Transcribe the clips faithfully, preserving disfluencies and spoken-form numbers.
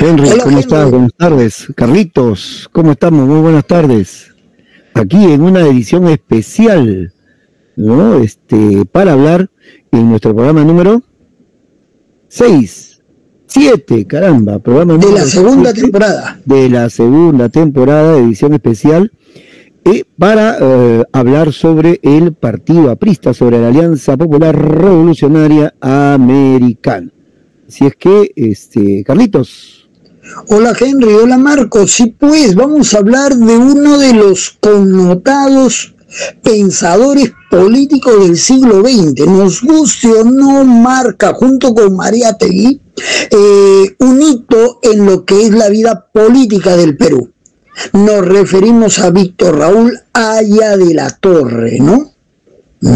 Henry, Hola, ¿cómo Henry. estás? Buenas tardes. Carlitos, ¿cómo estamos? Muy buenas tardes. Aquí en una edición especial, ¿no? Este, para hablar en nuestro programa número seis, siete, caramba, programa De número la segunda siete temporada. de la segunda temporada, edición especial, eh, para eh, hablar sobre el Partido Aprista, sobre la Alianza Popular Revolucionaria Americana. Si es que, este, Carlitos. Hola Henry, hola Marcos. Sí, pues vamos a hablar de uno de los connotados pensadores políticos del siglo veinte. Nos guste o no, marca junto con Mariátegui eh, un hito en lo que es la vida política del Perú. Nos referimos a Víctor Raúl Haya de la Torre, ¿no? ¿Mm?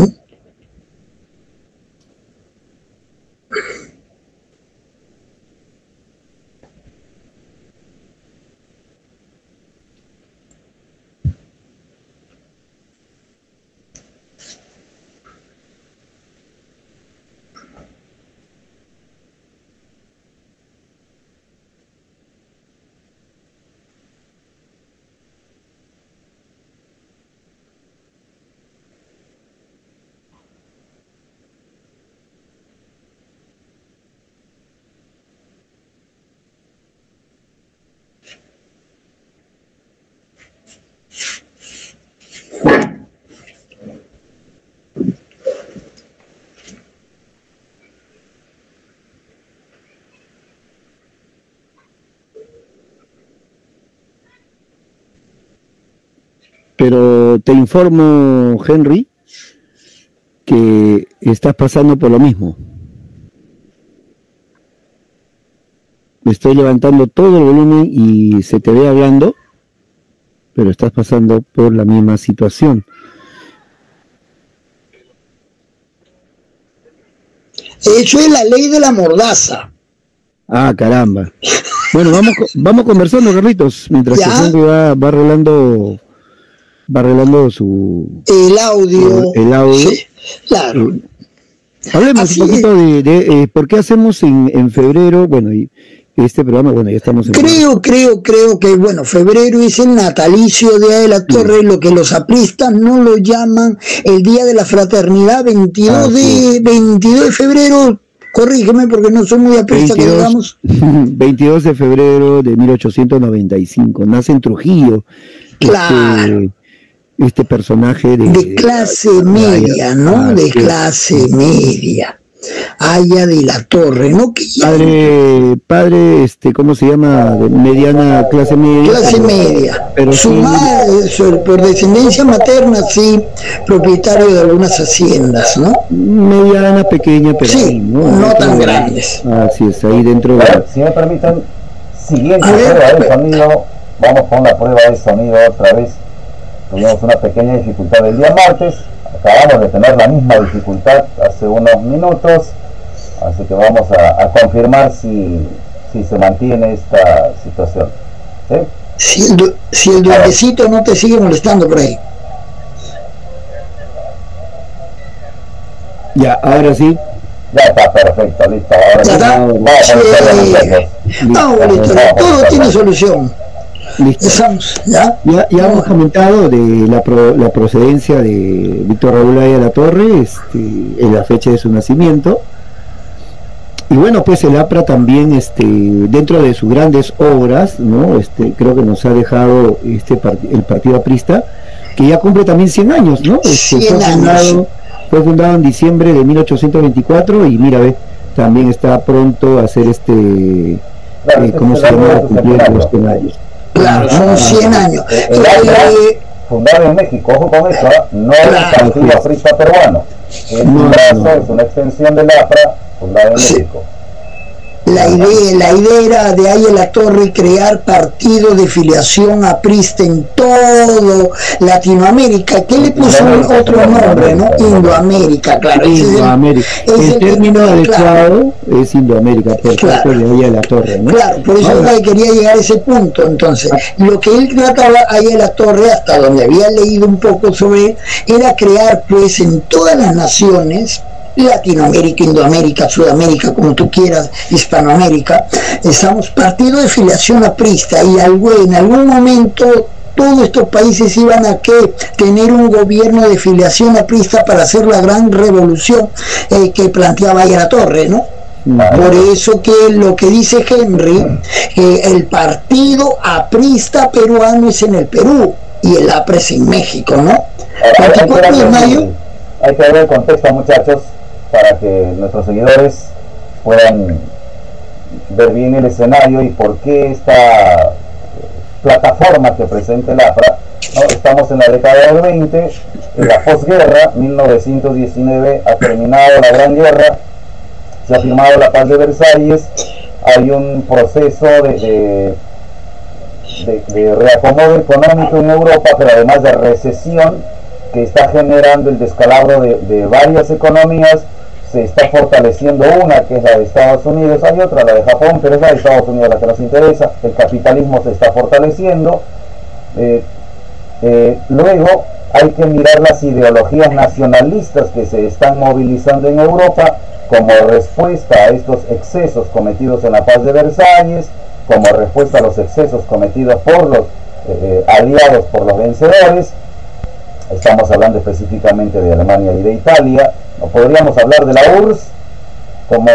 Pero te informo, Henry, que estás pasando por lo mismo. Me estoy levantando todo el volumen y se te ve hablando, pero estás pasando por la misma situación. Eso es la ley de la mordaza. Ah, caramba. Bueno, vamos, vamos conversando, Carlitos, mientras ¿Ya? que Henry va, va arreglando, va arreglando su El audio. el, el audio. Sí, claro. Eh, hablemos Así un poquito de, de eh, por qué hacemos en, en febrero, bueno, y este programa, bueno, ya estamos en Creo, creo, creo que, bueno, febrero es el natalicio de Haya de la Torre, lo que los apristas no lo llaman el Día de la Fraternidad, veintidós, Ah, de, sí. veintidós de febrero, corrígeme porque no soy muy aprista, que digamos. veintidós de febrero de mil ochocientos noventa y cinco, nace en Trujillo, Claro. este, este personaje de, De clase de- media, ¿no? Ah, De sí. clase media. Haya de la Torre, ¿no? Que ya- Padre, padre, este, ¿cómo se llama? De mediana clase media. clase pero- media. Pero Su sí, madre, su- por descendencia materna, sí, propietario de algunas haciendas, ¿no? mediana, pequeña, pero Sí, ahí, no Dentro tan de- grandes. Así es, ahí dentro de... Si me permiten, siguiente A ver, prueba de pues. sonido, vamos con la prueba de sonido otra vez. Tuvimos una pequeña dificultad el día martes, acabamos de tener la misma dificultad hace unos minutos, así que vamos a, a confirmar si, si se mantiene esta situación. ¿Sí? Si el, du- si el duendecito no te sigue molestando por ahí. Ya, ahora sí. Ya está, perfecto, listo. Ahora ¿Ya sí, está? vamos a comenzar Sí. nosotros. No, bonito, todo tiene solución. Listo. Empezamos, ¿ya? Ya, ya hemos comentado de la, pro- la procedencia de Víctor Raúl Haya de la Torre, este, en la fecha de su nacimiento. Y bueno, pues el APRA también, este, dentro de sus grandes obras, ¿no? Este, creo que nos ha dejado este part- el Partido Aprista, que ya cumple también cien años, ¿no? Este, cien fue, años. fundado, fue fundado en diciembre de mil ochocientos veinticuatro y mira, ve, también está pronto a hacer este, Claro, eh, ¿cómo este se es el llama? año A de su cumplir centenario. los cien años. Claro, son cien años. El APRA, Eh, fundado en México, ojo con eso, ¿eh? No es Claro. el Partido Aprista peruano. Es No, un brazo, no. es una extensión del APRA, fundado en Sí. México. La idea, la idea era de Haya de la Torre crear partido de filiación aprista en todo Latinoamérica. ¿Qué le puso un- otro nombre, no? Indoamérica, claro. Ese es el- Indoamérica. ese es El término claro, adecuado es Indoamérica, por Claro. parte de Haya de la Torre, ¿no? Claro, por eso Ahora, es que quería llegar a ese punto. Entonces, lo que él trataba ahí en la Torre, hasta donde había leído un poco sobre él, era crear pues en todas las naciones Latinoamérica, Indoamérica, Sudamérica, como tú quieras, Hispanoamérica, estamos partido de filiación aprista y algo, en algún momento todos estos países iban a que tener un gobierno de filiación aprista para hacer la gran revolución eh, que planteaba ahí la Torre, ¿no? Por eso que lo que dice Henry, eh, el partido aprista peruano es en el Perú y el A P R E es en México, ¿no? veinticuatro de mayo. Hay que ver el contexto, muchachos, para que nuestros seguidores puedan ver bien el escenario y por qué esta plataforma que presenta el A P R A, ¿no? Estamos en la década del veinte, en la posguerra, mil novecientos diecinueve, ha terminado la Gran Guerra, se ha firmado la Paz de Versalles, hay un proceso de, de, de, de reacomodo económico en Europa, pero además de recesión que está generando el descalabro de, de varias economías. Se está fortaleciendo una, que es la de Estados Unidos, hay otra, la de Japón, pero es la de Estados Unidos la que nos interesa. El capitalismo se está fortaleciendo. Eh, eh, luego hay que mirar las ideologías nacionalistas que se están movilizando en Europa como respuesta a estos excesos cometidos en la Paz de Versalles, como respuesta a los excesos cometidos por los eh, aliados, por los vencedores. Estamos hablando específicamente de Alemania y de Italia. No podríamos hablar de la U R S S como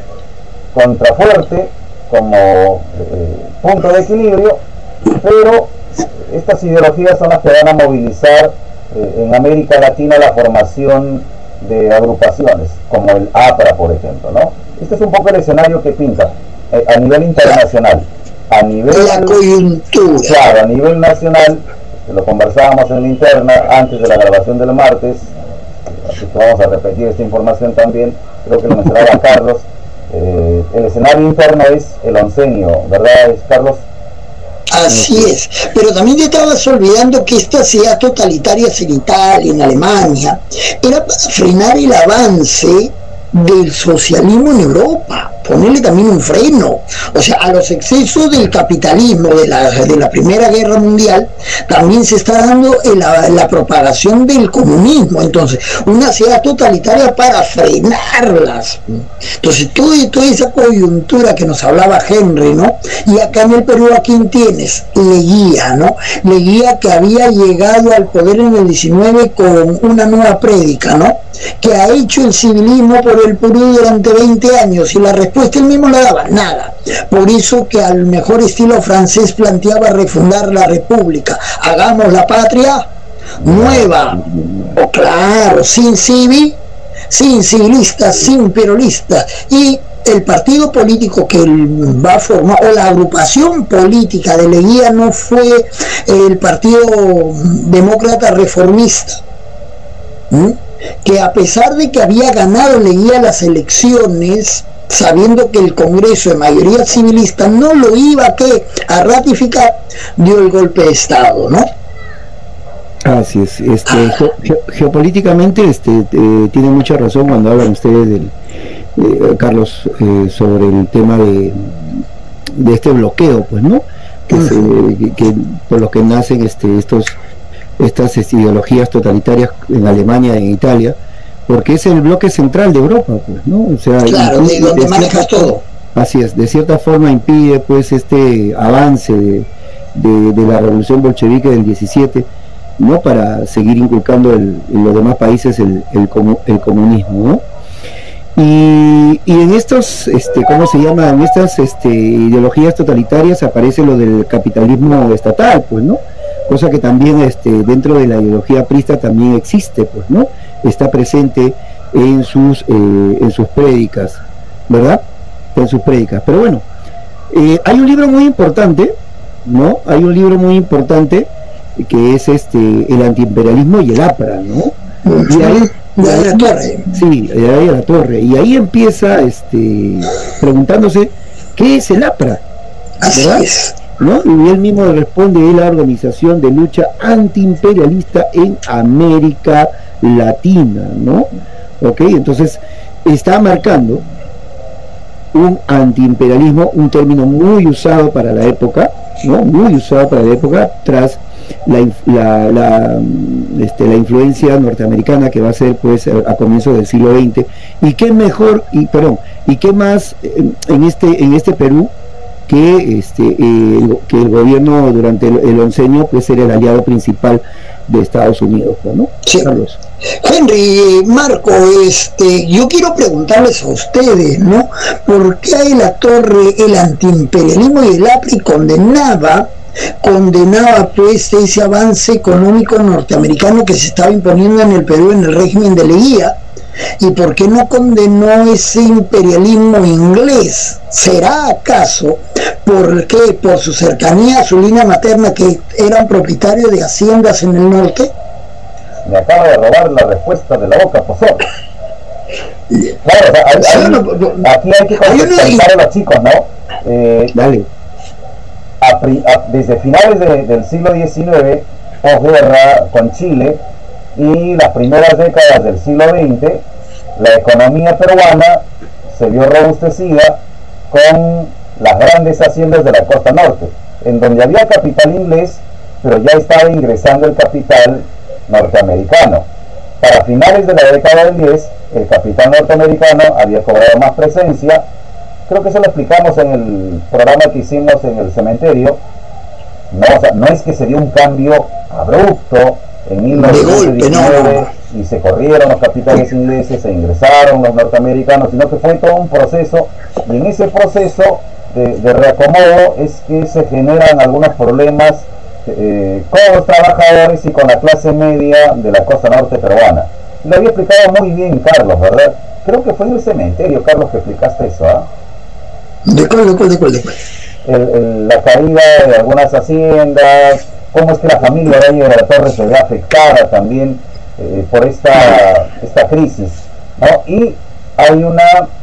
contrafuerte, como eh, punto de equilibrio, pero estas ideologías son las que van a movilizar eh, en América Latina la formación de agrupaciones, como el A P R A, por ejemplo, ¿no? Este es un poco el escenario que pinta eh, a nivel internacional. A nivel, la coyuntura. Claro, a nivel nacional, lo conversábamos en la interna antes de la grabación del martes, así que vamos a repetir esta información también, creo que lo mencionaba Carlos. Eh, el escenario interno es el oncenio, ¿verdad, Carlos? Así es, pero también te estabas olvidando que esta sea totalitaria en Italia, en Alemania, era para frenar el avance del socialismo en Europa, ponerle también un freno, o sea, a los excesos del capitalismo de la, de la Primera Guerra Mundial, también se está dando la, la propagación del comunismo. Entonces, una sociedad totalitaria para frenarlas. Entonces, toda, toda esa coyuntura que nos hablaba Henry, ¿no? Y acá en el Perú, ¿a quién tienes? Leguía, ¿no? Leguía, que había llegado al poder en el diecinueve con una nueva prédica, ¿no? Que ha hecho el civilismo por el Perú durante veinte años, y la respuesta él mismo le daba nada. Por eso que al mejor estilo francés planteaba refundar la república, hagamos la patria nueva, oh, claro, sin civil, sin civilistas, sin peronistas, y el partido político que él va a formar, o la agrupación política de Leguía, no fue el Partido Demócrata Reformista, ¿Mm? que a pesar de que había ganado Leguía las elecciones, sabiendo que el Congreso de mayoría civilista no lo iba a, que, a ratificar, dio el golpe de Estado, ¿no? Así es. Este, ah. ge geopolíticamente este, eh, tiene mucha razón cuando hablan ustedes del eh, Carlos eh, sobre el tema de, de este bloqueo, pues, ¿no? Que, uh -huh. se, que, que por lo que nacen este, estos estas ideologías totalitarias en Alemania y en Italia, porque es el bloque central de Europa, pues, ¿no? O sea, claro, de donde manejas todo. Así es, de cierta forma impide pues este avance de, de, de la revolución bolchevique del diecisiete, ¿no? Para seguir inculcando el, en los demás países el, el, el comunismo, ¿no? Y, y en estos, este, ¿cómo se llama? En estas este, ideologías totalitarias aparece lo del capitalismo estatal, pues, ¿no? Cosa que también este, dentro de la ideología aprista también existe, pues, ¿no? Está presente en sus eh, en sus prédicas, ¿verdad? En sus prédicas. Pero bueno, eh, hay un libro muy importante, ¿no? Hay un libro muy importante que es este el antiimperialismo y el A P R A, ¿no? Y ahí, de ahí, la torre. Sí, de ahí a la torre. Y ahí empieza este preguntándose ¿qué es el A P R A? Así ¿verdad? es. ¿No? Y él mismo responde, es la organización de lucha antiimperialista en América Latina, ¿no? Ok, entonces está marcando un antiimperialismo, un término muy usado para la época, ¿no? Muy usado para la época, tras la, la, la, este, la influencia norteamericana que va a ser pues a, a comienzos del siglo veinte. Y qué mejor, y perdón, y qué más en este, en este Perú que este eh, que el gobierno durante el, el oncenio pues era el aliado principal de Estados Unidos, ¿no? Sí. Carlos. Henry, Marco, este, yo quiero preguntarles a ustedes, ¿no? ¿Por qué a la Torre el antiimperialismo y el A P R I condenaba condenaba pues ese avance económico norteamericano que se estaba imponiendo en el Perú en el régimen de Leguía? ¿Y por qué no condenó ese imperialismo inglés? ¿Será acaso porque por su cercanía a su línea materna, que eran propietarios de haciendas en el norte? Me acaba de robar la respuesta de la boca, Pozor. Claro, o sea, hay, hay, no, aquí hay que contextualizar a los chicos, ¿no? Eh, Dale. A, a, desde finales de, del siglo diecinueve, posguerra con Chile, y las primeras décadas del siglo veinte, la economía peruana se vio robustecida con las grandes haciendas de la costa norte, en donde había capital inglés, pero ya estaba ingresando el capital norteamericano. Para finales de la década del diez, el capital norteamericano había cobrado más presencia. Creo que eso lo explicamos en el programa que hicimos en el cementerio. No, o sea, no es que se dio un cambio abrupto en mil novecientos diecinueve y se corrieron los capitales ingleses, se ingresaron los norteamericanos, sino que fue todo un proceso, y en ese proceso de, de reacomodo es que se generan algunos problemas eh, con los trabajadores y con la clase media de la costa norte peruana. Lo había explicado muy bien Carlos, ¿verdad? Creo que fue en el cementerio, Carlos, que explicaste eso, ¿ah? ¿eh? ¿De cuál, de cuál, de cuál, de cuál? El, el, la caída de algunas haciendas, cómo es que la familia Araya de la Torre se ve afectada también eh, por esta, esta crisis, ¿no? Y hay una,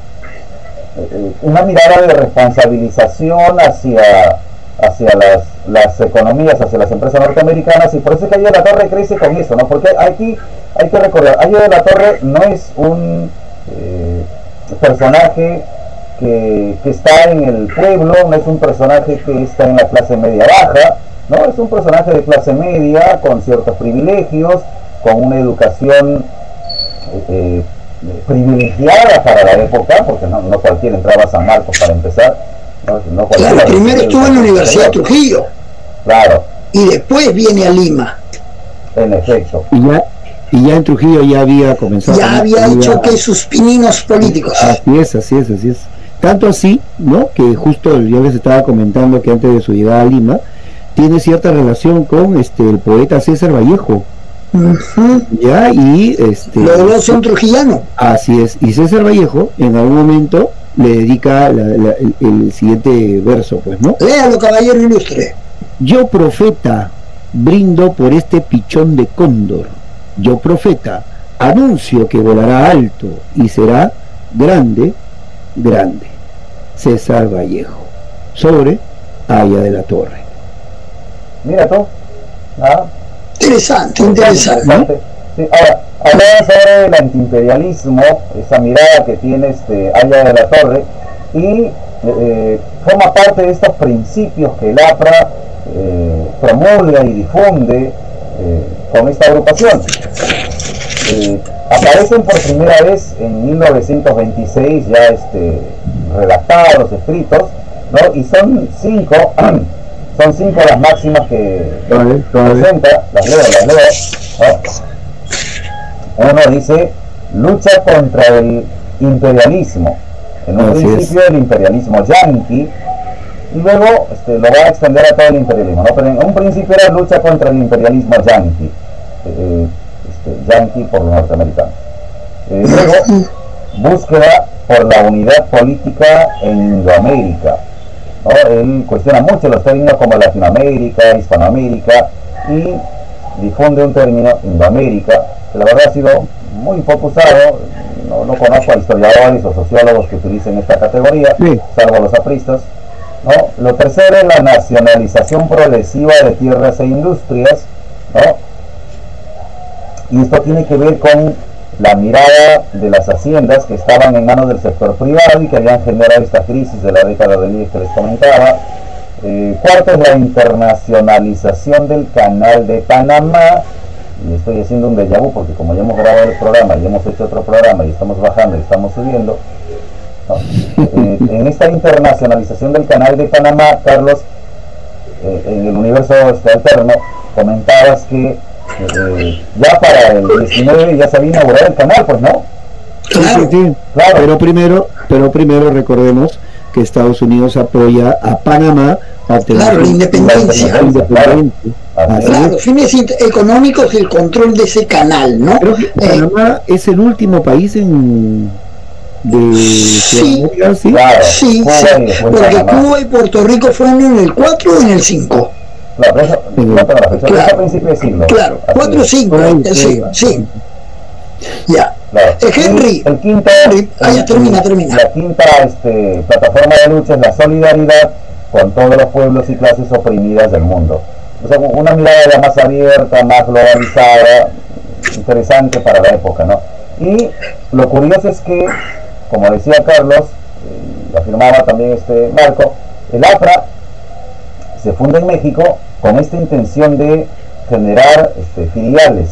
eh, una mirada de responsabilización hacia, hacia las, las economías, hacia las empresas norteamericanas, y por eso es que Araya de la Torre crece con eso, ¿no? Porque aquí hay que recordar, Araya de la Torre no es un eh, personaje que, que está en el pueblo, no es un personaje que está en la clase media baja, no, es un personaje de clase media con ciertos privilegios, con una educación eh, eh, privilegiada para la época, porque no, no cualquiera entraba a San Marcos para empezar. No, no claro, primero estuvo en la Universidad de Trujillo. Claro. Y después viene a Lima. En efecto. Y ya, y ya en Trujillo ya había comenzado. Ya había hecho que sus pininos políticos. Así es, así es, así es. Tanto así, ¿no? Que justo yo les estaba comentando que antes de su llegada a Lima, tiene cierta relación con este el poeta César Vallejo. Uh-huh. Ya, y este los dos son trujillanos. Así es, y César Vallejo en algún momento le dedica la, la, el, el siguiente verso, pues, ¿no? Léalo, caballero ilustre. Yo, profeta, brindo por este pichón de cóndor. Yo, profeta, anuncio que volará alto y será grande, grande. César Vallejo, sobre Aya de la Torre. Mira tú. ¿Ah? Interesante, interesante. ¿No? Sí, ahora, hablamos sobre el antiimperialismo, esa mirada que tiene este Aya de la Torre, y eh, forma parte de estos principios que el A P R A eh, promulga y difunde eh, con esta agrupación. Eh, aparecen por primera vez en mil novecientos veintiséis, ya este, redactados, escritos, ¿no? Y son cinco. Son cinco las máximas que vale, vale. presenta, las leo, las leo. ¿No? Uno dice, lucha contra el imperialismo, en un Así principio es. el imperialismo yanqui, y luego este, lo va a extender a todo el imperialismo, ¿no? Pero en un principio era lucha contra el imperialismo yanqui, eh, este, yanqui por los norteamericanos. Eh, luego, búsqueda por la unidad política en Indoamérica. ¿No? Él cuestiona mucho los términos como Latinoamérica, Hispanoamérica, y difunde un término, Indoamérica, que la verdad ha sido muy poco usado. No, no conozco a historiadores o sociólogos que utilicen esta categoría, sí. salvo los apristas, ¿no? Lo tercero es la nacionalización progresiva de tierras e industrias, ¿no? Y esto tiene que ver con la mirada de las haciendas que estaban en manos del sector privado y que habían generado esta crisis de la década del diez que les comentaba. Eh, cuarto es la internacionalización del canal de Panamá. Y estoy haciendo un déjà vu porque como ya hemos grabado el programa y hemos hecho otro programa y estamos bajando y estamos subiendo, ¿no? eh, en esta internacionalización del canal de Panamá, Carlos, eh, en el universo este alterno, comentabas que eh, ya para el diecinueve ya se había inaugurado el canal, pues, ¿no? Claro, sí, sí. Claro. Pero primero, pero primero recordemos que Estados Unidos apoya a Panamá a tener claro, la independencia. La independencia. Claro, claro, fines económicos y el control de ese canal, ¿no? Creo que Panamá eh, es el último país en de sí, ¿sí? Claro, sí, Cuba sí, porque Cuba y Puerto Rico fueron en el cuatro o en el cinco. Claro, eso, sí. no la fecha, claro, a principio de siglo. Claro, cuatro o cinco, sí, sí. Ya. Claro. Eh, Henry, el, el quinto, Henry, ah, ya, termina, termina. La quinta este, plataforma de lucha es la solidaridad con todos los pueblos y clases oprimidas del mundo. O sea, una mirada ya más abierta, más globalizada, interesante para la época, ¿no? Y lo curioso es que, como decía Carlos, eh, afirmaba también este Marco, el APRA se funda en México con esta intención de generar este, filiales.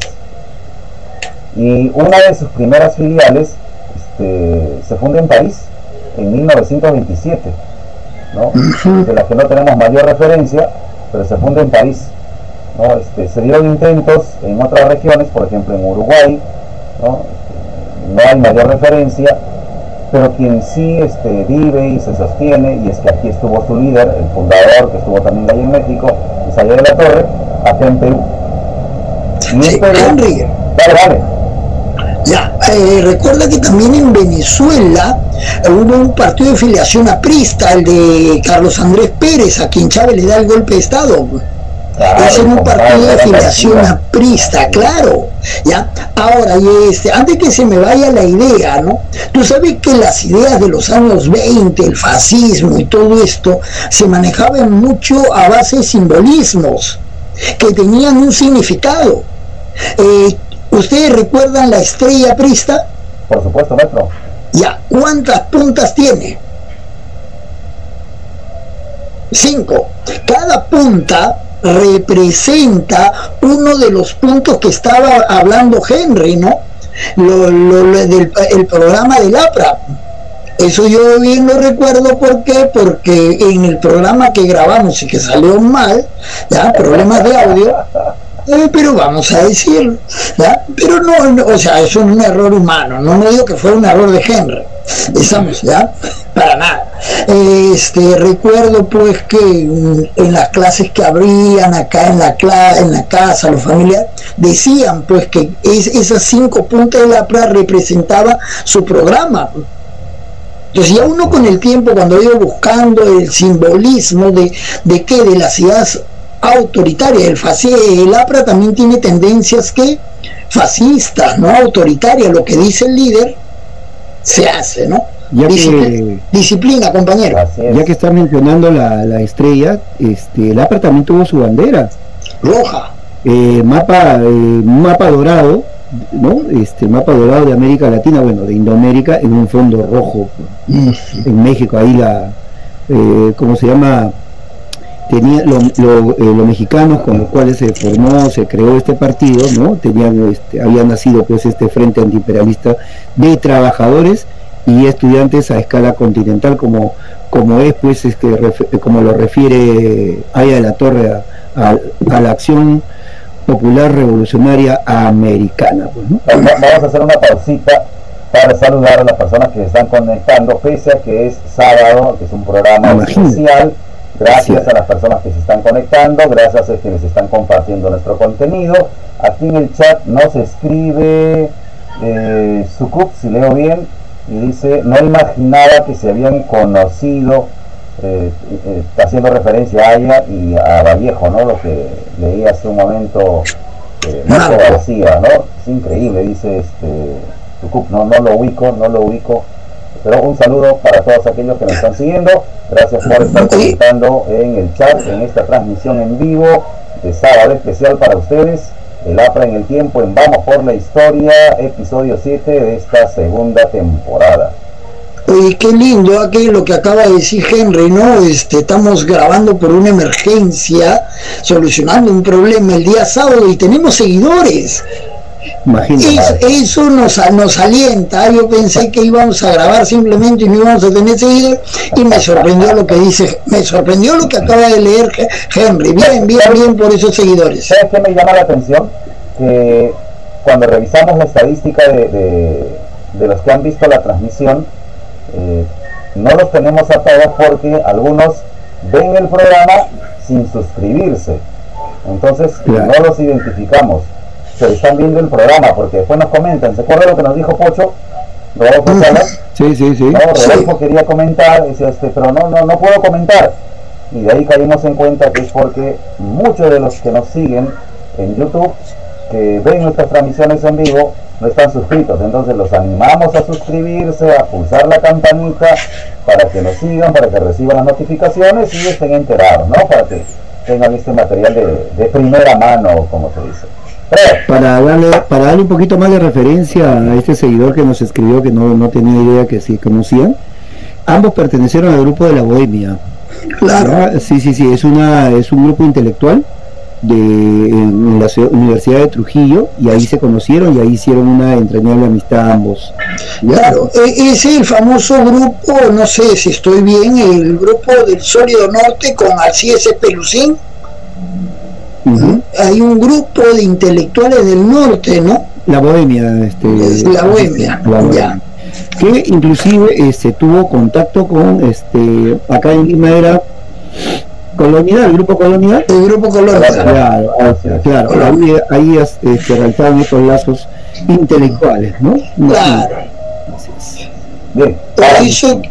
Y una de sus primeras filiales este, se funda en París en mil novecientos veintisiete, ¿no? De la que no tenemos mayor referencia, pero se funda en París, ¿no? Este, se dieron intentos en otras regiones, por ejemplo en Uruguay, ¿no? No hay mayor referencia, pero quien sí este, vive y se sostiene, y es que aquí estuvo su líder, el fundador, que estuvo también ahí en México, Isaías de la Torre, acá en Perú. Y sí, Perú, Henry. Dale, dale. Ya, eh, recuerda que también en Venezuela eh, hubo un partido de filiación aprista, el de Carlos Andrés Pérez, a quien Chávez le da el golpe de Estado. Claro, ese es un partido de filiación aprista, claro. Ya, ahora, y este, antes que se me vaya la idea, ¿no? Tú sabes que las ideas de los años veinte, el fascismo y todo esto, se manejaban mucho a base de simbolismos que tenían un significado. Eh, ¿Ustedes recuerdan la estrella aprista? Por supuesto, maestro. Ya, ¿cuántas puntas tiene? Cinco. Cada punta representa uno de los puntos que estaba hablando Henry, ¿no? Lo, lo, lo del el programa del APRA. Eso yo bien lo recuerdo, ¿por qué? Porque en el programa que grabamos y que salió mal, ya, problemas de audio, eh, pero vamos a decirlo, ¿ya? Pero no, no, o sea, es un error humano, no me digo que fue un error de Henry, estamos, ¿ya? Para nada. Este, recuerdo pues que en las clases que abrían acá en la, en la casa, los familiares, decían pues que es, esas cinco puntas de la APRA representaba su programa. Entonces ya uno con el tiempo, cuando iba buscando el simbolismo de, de qué, de las ideas autoritarias, el, fascismo, el APRA también tiene tendencias que fascistas, no autoritarias, lo que dice el líder se hace, ¿no? Ya disciplina, que, disciplina, compañero. Ya que estás mencionando la, la estrella, este, el APRA también tuvo su bandera roja, eh, mapa, eh, mapa dorado, ¿no? Este mapa dorado de América Latina, bueno, de Indoamérica, en un fondo rojo. Uh-huh. En México, ahí la, eh, ¿cómo se llama? Tenía lo, lo, eh, los mexicanos con los cuales se formó, se creó este partido, ¿no? Tenían, este, había nacido pues este Frente Antiimperialista de trabajadores y estudiantes a escala continental, como como es pues es que ref, como lo refiere Aya de la Torre a, a, a la acción popular revolucionaria americana, pues, ¿no? Vamos a hacer una pausita para saludar a las personas que se están conectando, pese a que es sábado, que es un programa especial. Gracias a las personas que se están conectando, gracias a quienes están compartiendo nuestro contenido. Aquí en el chat nos escribe eh, Sukup, si leo bien, y dice: no imaginaba que se habían conocido, eh, eh, haciendo referencia a ella y a Vallejo, ¿no? Lo que leí hace un momento, eh, Marco García, ¿no? Es increíble, dice este Sukup, no, no lo ubico, no lo ubico. Pero un saludo para todos aquellos que nos están siguiendo. Gracias por estar comentando en el chat, en esta transmisión en vivo de sábado especial para ustedes. El APRA en el tiempo, en Vamos por la Historia, episodio siete de esta segunda temporada. Oye, qué lindo aquí lo que acaba de decir Henry, ¿no? Este, estamos grabando por una emergencia, solucionando un problema el día sábado y tenemos seguidores. Es, eso nos, nos alienta. Yo pensé que íbamos a grabar simplemente y no íbamos a tener seguidores, y me sorprendió lo que dice, me sorprendió lo que acaba de leer Henry. Bien, bien, bien por esos seguidores. ¿Sabes qué me llama la atención? Que cuando revisamos la estadística de, de, de los que han visto la transmisión, eh, no los tenemos a todos porque algunos ven el programa sin suscribirse, entonces claro, no los identificamos, pero están viendo el programa porque después nos comentan. ¿Se acuerda lo que nos dijo Pocho? Rodolfo Salas. Sí, sí, sí. No, Rodolfo sí. quería comentar, decía, este, pero no, no, no puedo comentar, y de ahí caímos en cuenta que es porque muchos de los que nos siguen en YouTube, que ven nuestras transmisiones en vivo, no están suscritos. Entonces los animamos a suscribirse, a pulsar la campanita para que nos sigan, para que reciban las notificaciones y estén enterados, ¿no? Para que tengan este material de, de primera mano, como se dice. Pero, para darle para darle un poquito más de referencia a este seguidor que nos escribió, que no, no tenía idea que sí conocían, ambos pertenecieron al grupo de La Bohemia. Claro. Sí, sí, sí, es una es un grupo intelectual de en la Universidad de Trujillo, y ahí se conocieron y ahí hicieron una entrañable amistad ambos. Claro, ese es el famoso grupo, no sé si estoy bien, el grupo del Sólido Norte con Alcides Pelucín. Uh-huh. Hay un grupo de intelectuales del norte, ¿no? La Bohemia, este, la Bohemia, la Bohemia. Ya. Que inclusive este tuvo contacto con este acá en Lima era Colonial, el grupo Colonial. El grupo Colonial. Claro, claro, claro. Ahí, ahí este, realizaban estos lazos intelectuales, ¿no? Claro. Bien. Eso...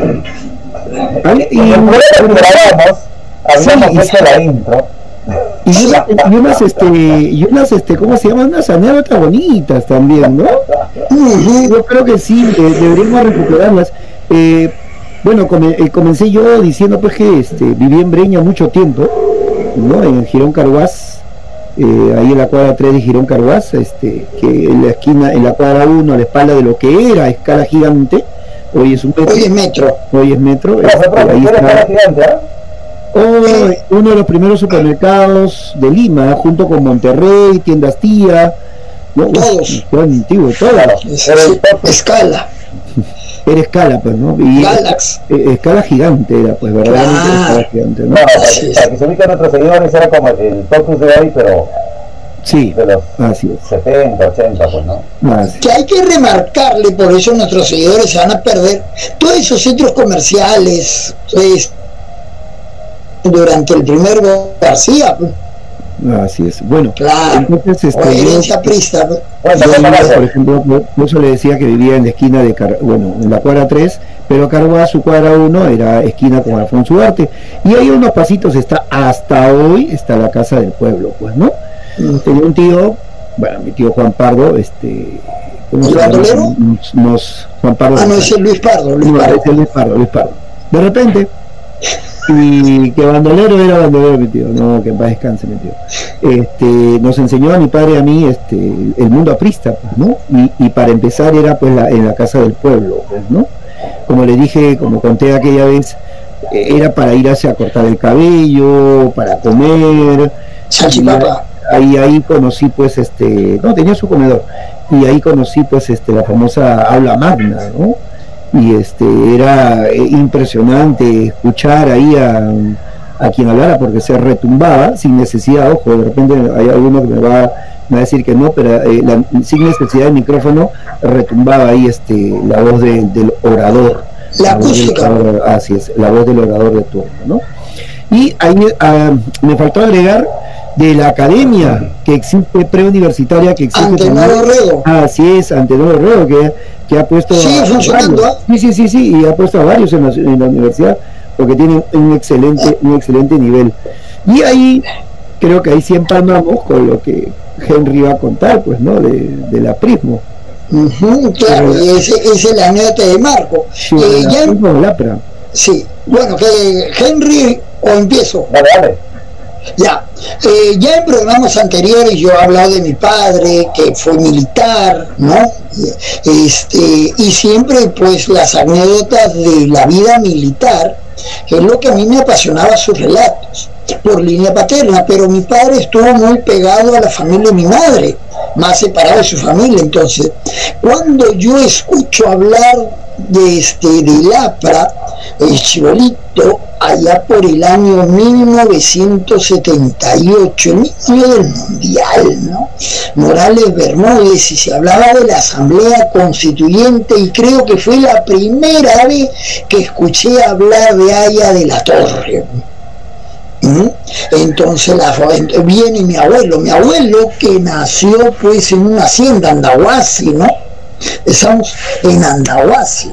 ¿Vale? Y, grabamos, habíamos sí, hecho la intro. Y, una, y unas, este, y unas, este, ¿cómo se llaman? Unas anécdotas bonitas también, ¿no? Uh-huh. Yo creo que sí, eh, deberíamos recuperarlas. Eh, Bueno, come, eh, comencé yo diciendo pues que este, viví en Breña mucho tiempo, ¿no? En el Girón Carhuaz, eh, ahí en la cuadra tres de Girón Carhuaz, este, que en la esquina, en la cuadra uno, a la espalda de lo que era Escala Gigante, hoy es un metro. Hoy es metro. Hoy es metro. No, este, ahí está, Escala Gigante, ¿eh? Hoy, uno de los primeros supermercados de Lima, junto con Monterrey, Tiendas Tía, ¿no? Todos. Qué antiguo, todos. Es, Escala. Era Escala, pues, ¿no? Y Galax. Eh, escala Gigante era, pues, verdaderamente claro. Escala Gigante, ¿no? No, para, que, para que se ubiquen nuestros seguidores, era como el, el Focus de hoy, pero sí, de los así es. setenta, ochenta, pues, ¿no? Así. Que hay que remarcarle, por eso nuestros seguidores se van a perder, todos esos centros comerciales, pues, durante el primer García, pues. Así es. Bueno, claro. Entonces, este, o herencia prista, pues. Yo, por ejemplo, yo, yo le decía que vivía en la esquina de, Car bueno, en la cuadra tres, pero Carhuaz, su cuadra uno, era esquina con Alfonso Ugarte, y ahí unos pasitos está, hasta hoy, está la Casa del Pueblo, pues, ¿no? Mm. Tenía un tío, bueno, mi tío Juan Pardo, este... ¿El bandolero? Nos, nos, Juan Pardo. Ah, no, es el Luis Pardo, Luis no, Pardo. Es el Luis Pardo, Luis Pardo. De repente... y que bandolero era bandolero mi tío, no, que en paz descanse mi tío. Este, nos enseñó a mi padre y a mí este, el mundo aprista, pues, ¿no? Y, y para empezar era pues la, en la Casa del Pueblo, pues, ¿no? Como le dije, como conté aquella vez, era para ir hacia cortar el cabello, para comer. Salchipapa. Ahí, ahí conocí pues este, no, tenía su comedor, y ahí conocí pues este, la famosa aula magna, ¿no? Y este era eh, impresionante escuchar ahí a, a quien hablara, porque se retumbaba sin necesidad, ojo, de repente hay alguno que me va, me va a decir que no, pero eh, la, sin necesidad del micrófono retumbaba ahí este la voz de, del orador, la, la acústica, orador, así es, la voz del orador de turno, ¿no? Y ahí uh, me faltó agregar de la academia que existe preuniversitaria que existe Antenor Orrego. Así es, Antenor Orrego, que, que ha puesto sigue a, funcionando, a sí, sí, sí, sí, y ha puesto a varios en la, en la universidad, porque tiene un excelente, un excelente nivel. Y ahí creo que ahí sí empalmamos con lo que Henry va a contar, pues, ¿no? De, de la Prismo. Uh-huh, claro, y ese, ese es la anécdota de Marco. Sí, eh, la ya, Prismo de Lapra. Sí, bueno, que Henry, o empiezo. Dale, dale. Ya, Eh, ya en programas anteriores yo he hablado de mi padre, que fue militar, ¿no? Este, y siempre pues las anécdotas de la vida militar, que es lo que a mí me apasionaba sus relatos, por línea paterna, pero mi padre estuvo muy pegado a la familia de mi madre, más separado de su familia. Entonces, cuando yo escucho hablar de este de Lapra, el chibolito, allá por el año mil novecientos setenta y ocho, el año del mundial, ¿no? Morales Bermúdez, y se hablaba de la Asamblea Constituyente, y creo que fue la primera vez que escuché hablar de Aya de la Torre. ¿Mm? Entonces la, viene mi abuelo, mi abuelo que nació pues en una hacienda, Andahuasi, ¿no? Estamos en Andahuasi.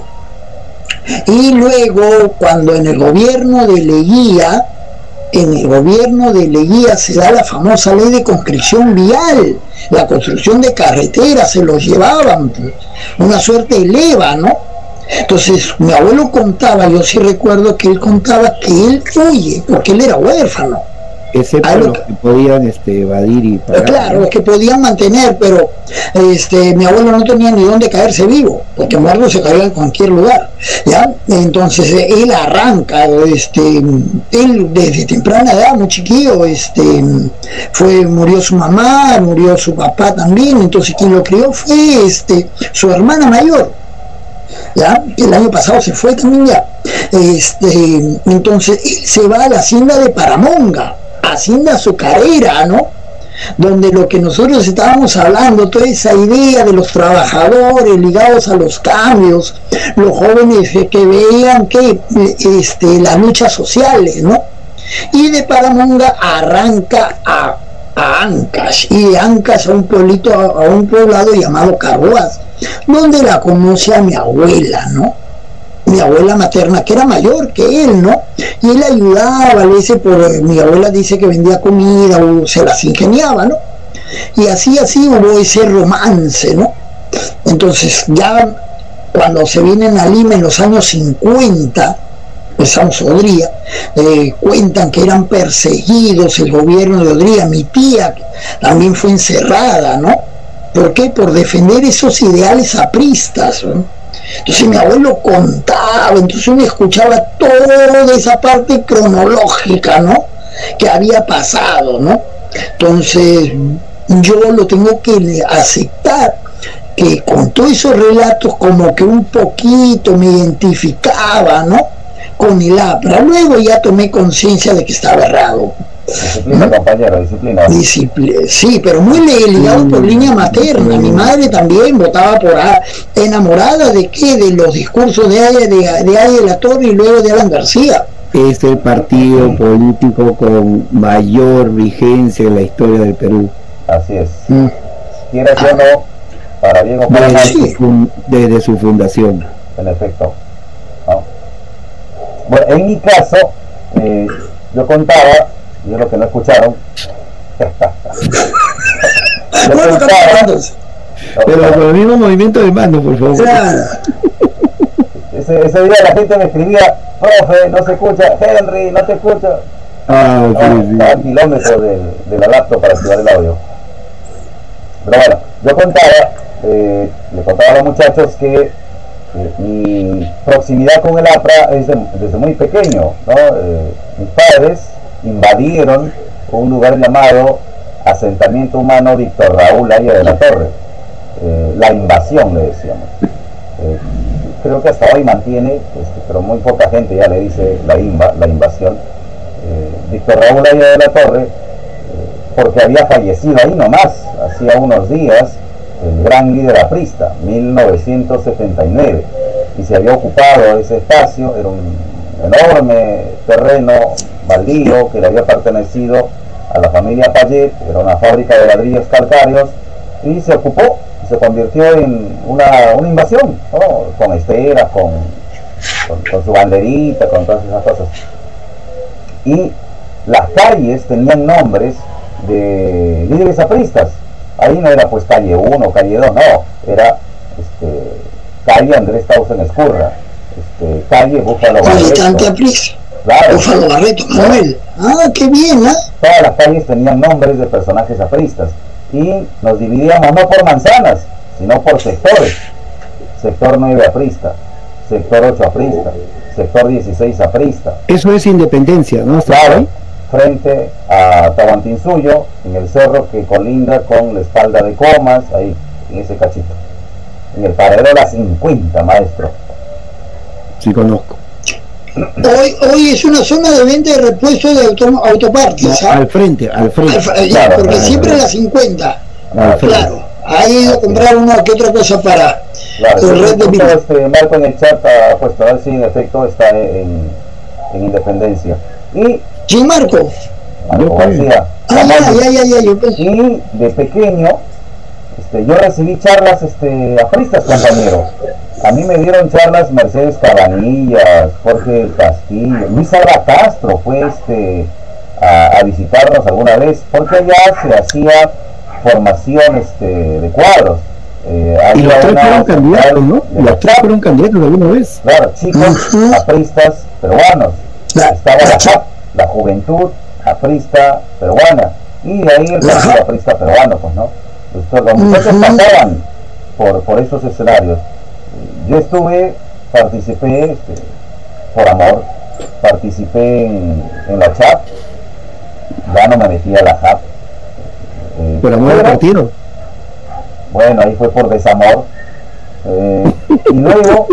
Y luego, cuando en el gobierno de Leguía, en el gobierno de Leguía se da la famosa ley de conscripción vial, la construcción de carreteras, se los llevaban, pues, una suerte de leva, ¿no? Entonces, mi abuelo contaba, yo sí recuerdo que él contaba que él huye, porque él era huérfano. Excepto Algo los que, que podían este, evadir y pagar, claro, ¿no? los que podían mantener, pero este, mi abuelo no tenía ni dónde caerse vivo, porque muerto se caía en cualquier lugar, ¿ya? Entonces él arranca, este, él desde temprana edad, muy chiquillo, este, fue, murió su mamá, murió su papá también, entonces quien lo crió fue este, su hermana mayor, ¿ya? El año pasado se fue también ya. Este, entonces él se va a la hacienda de Paramonga, hacienda azucarera, ¿no? Donde lo que nosotros estábamos hablando, toda esa idea de los trabajadores ligados a los cambios, los jóvenes que veían que este, las luchas sociales, ¿no? Y de Paramonga arranca a, a Ancash, y de Ancash a un pueblito, a, a un poblado llamado Carhuaz, donde la conoce a mi abuela, ¿no? Mi abuela materna, que era mayor que él, ¿no? Y él ayudaba, a veces por, mi abuela dice que vendía comida o se las ingeniaba, ¿no? Y así, así hubo ese romance, ¿no? Entonces, ya cuando se vienen a Lima en los años cincuenta, empezamos Odría, eh, cuentan que eran perseguidos el gobierno de Odría. Mi tía también fue encerrada, ¿no? ¿Por qué? Por defender esos ideales apristas, ¿no? Entonces mi abuelo contaba, entonces uno escuchaba toda esa parte cronológica, ¿no? Que había pasado, ¿no? Entonces yo lo tengo que aceptar, que con todos esos relatos como que un poquito me identificaba, ¿no? Con el Lapra. Luego ya tomé conciencia de que estaba errado. Disciplina, ¿Mm? Compañero, disciplina. Disciplina. Sí, pero muy ligado por línea materna. Mi madre también votaba por A, enamorada de qué, de los discursos de Aya de, de, Aya de la Torre y luego de Alan García. Es el partido político con mayor vigencia en la historia del Perú. Así es. Mm. Quiera que o no, para bien o para mal, Sí. Desde su fundación. en efecto. ¿No? Bueno, en mi caso, eh, yo contaba, y es lo que no escucharon, yo Bueno, contaba, entonces, Pero con el mismo movimiento de mano, por favor. claro. ese, ese día la gente me escribía, profe, no se escucha, Henry, no te escucha. Ah, No, sí, estaba a sí. kilómetros de, de la laptop para activar el audio. Pero bueno, yo contaba, eh, le contaba a los muchachos que eh, mi proximidad con el Lapra es de, desde muy pequeño, ¿no? Eh, mis padres invadieron un lugar llamado Asentamiento Humano Víctor Raúl Aya de la Torre. Eh, la invasión, le decíamos. Eh, creo que hasta hoy mantiene, este, pero muy poca gente ya le dice la, inva, la invasión. Eh, Víctor Raúl Aya de la Torre, eh, porque había fallecido ahí nomás, hacía unos días, el gran líder aprista, mil novecientos setenta y nueve, y se había ocupado ese espacio. Era un enorme terreno baldío que le había pertenecido a la familia Payet, era una fábrica de ladrillos calcáreos, y se ocupó, se convirtió en una, una invasión, ¿no? Con esteras, con, con, con su banderita, con todas esas cosas. Y las calles tenían nombres de líderes apristas. Ahí no era pues calle uno, calle dos, no, era este, calle Andrés Tausen Escurra, este, calle Búfalo Valdez, Militante aprista. Claro. Búfalo Barreto, Manuel. Ah, qué bien, ¿ah? Todas las calles tenían nombres de personajes apristas y nos dividíamos no por manzanas, sino por sectores. Sector nueve aprista, sector ocho aprista, sector dieciséis aprista. Eso es Independencia, ¿no? ¿Está Claro, ahí? frente a Tahuantinsuyo, en el cerro que colinda con la espalda de Comas, ahí, en ese cachito. En el paradero de las cincuenta, maestro. Sí, conozco. Hoy, hoy es una zona de venta de repuestos de auto, autopartes, No, ¿ah? al frente, al frente. Al- Claro, porque claro, siempre a claro. las cincuenta. Al frente. Claro, ha ido a comprar una que otra cosa para Claro, el red de justo, Bilbao. este, Marco en el chat ha puesto a ver si en efecto está en, en Independencia. Y Sí, Marco. Marco Yo García. Ah, ya, Ramón. ya, ya, ya, yo pensé. Y de pequeño, este, yo recibí charlas este, apristas, compañeros. A mí me dieron charlas Mercedes Cabanillas, Jorge Castillo, Luis Alba Castro fue este, a, a visitarnos alguna vez, porque allá se hacía formación este, de cuadros. Eh, Y había los tres una fueron candidatos, ¿no? de Los la tres fueron candidatos alguna vez. Claro, chicos Ujú. apristas peruanos. La- Estaba la la, cha- la juventud aprista peruana. Y de ahí el La partido ja- aprista peruano, pues, ¿no? Los, los muchachos Ujú. pasaban por, por esos escenarios. Yo estuve, participé este, por amor, participé en, en la C H A P, ya no me metí a la C H A P. Eh, Por amor al pero, partido. bueno, ahí fue por desamor. Eh, y luego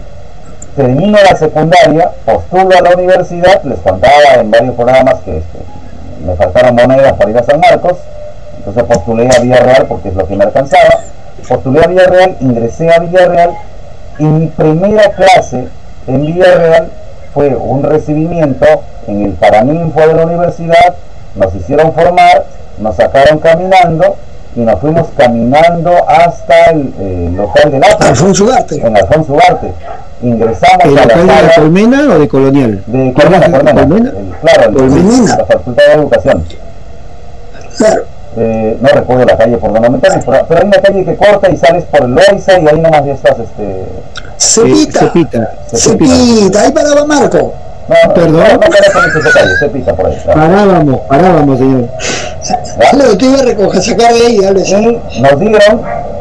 termino la secundaria, postulo a la universidad, les contaba en varios programas que este, me faltaron monedas para ir a San Marcos, entonces postulé a Villarreal porque es lo que me alcanzaba. Postulé a Villarreal, ingresé a Villarreal y mi primera clase en Villarreal fue un recibimiento en el Paraninfo de la universidad, nos hicieron formar, nos sacaron caminando y nos fuimos caminando hasta el eh, local del APRA, Alfonso Ugarte. en Alfonso Ugarte. Ingresamos ¿El a la local de la sala Colmena o de Colonial? de Colmena, Colmena, Colmena. el- claro, el- Colmena. la Facultad de Educación. Claro. Eh, no recuerdo la calle por donde me meterme, pero, pero hay una calle que corta y sales por el Loaiza y ahí nomás ya estás, este... Cepita. Cepita. Cepita. Ahí paraba Marco. No, no, Perdón. no, no paras con esa calle, Cepita por ahí. claro. Parábamos, parábamos, señor. Lo te iba a recoger, sacar de ahí, dale. Y nos dieron,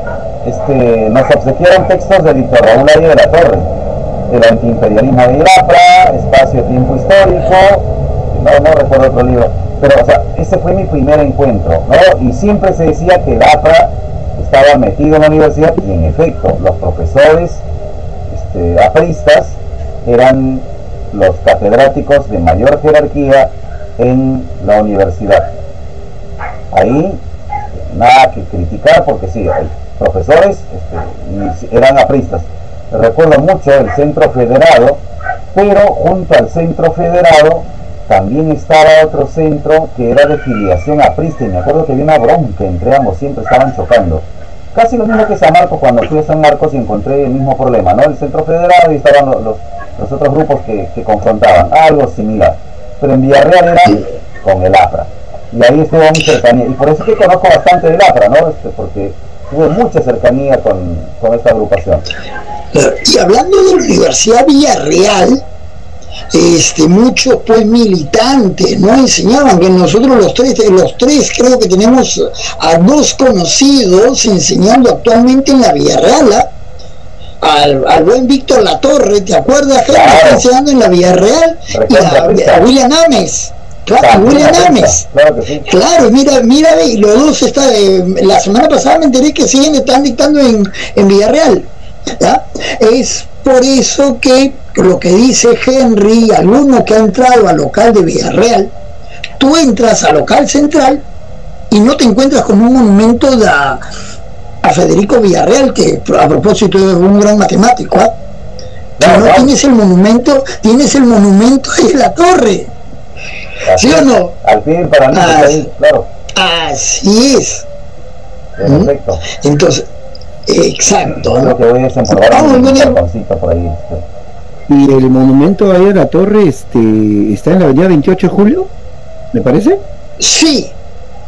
este, nos obsequiaron textos de Víctor Raúl Aye de la Torre, el antiimperialismo de Irapra, Espacio Tiempo Histórico, no, no recuerdo otro libro, pero o sea, ese fue mi primer encuentro, ¿no? Y siempre se decía que el APRA estaba metido en la universidad y en efecto, los profesores este, apristas eran los catedráticos de mayor jerarquía en la universidad. Ahí nada que criticar porque sí, hay profesores este, y eran apristas. Recuerdo mucho el Centro Federado, pero junto al Centro Federado también estaba otro centro que era de filiación aprista y me acuerdo que había una bronca entre ambos, siempre estaban chocando. Casi lo mismo que San Marcos, cuando fui a San Marcos y encontré el mismo problema, ¿no? El Centro Federado y estaban los, los, los otros grupos que, que confrontaban, algo similar. Pero en Villarreal era con el APRA. Y ahí estuvo mi cercanía. Y por eso es que conozco bastante del APRA, ¿no? Este, porque tuve mucha cercanía con, con esta agrupación. Y hablando de la Universidad Villarreal, este, muchos pues militantes no enseñaban que nosotros los tres, los tres creo que tenemos a dos conocidos enseñando actualmente en la Villarreal, ¿ah? al, al buen Víctor Latorre, ¿te acuerdas? Que Claro. está enseñando en la Villarreal, y a, a William Ames, claro, a William Ames. Claro que sí. Claro, mira, mira, y los dos está, eh, la semana pasada me enteré que siguen están dictando en, en Villarreal, ¿ya? Es por eso que lo que dice Henry, alumno que ha entrado al local de Villarreal, tú entras al local central y no te encuentras con un monumento de a, a Federico Villarreal, que a propósito es un gran matemático, ¿eh? No, no, no. tienes el monumento, tienes el monumento de la torre. Así ¿Sí o es, no? Al pie del Paraninfo, Ah, está ahí, claro, Así es. perfecto. Entonces, exacto, Lo ¿no? que voy a desempolvar Vamos, un William. cartoncito por ahí. Este. Y el monumento ahí a la torre este, está en la avenida veintiocho de julio, ¿me parece? Sí,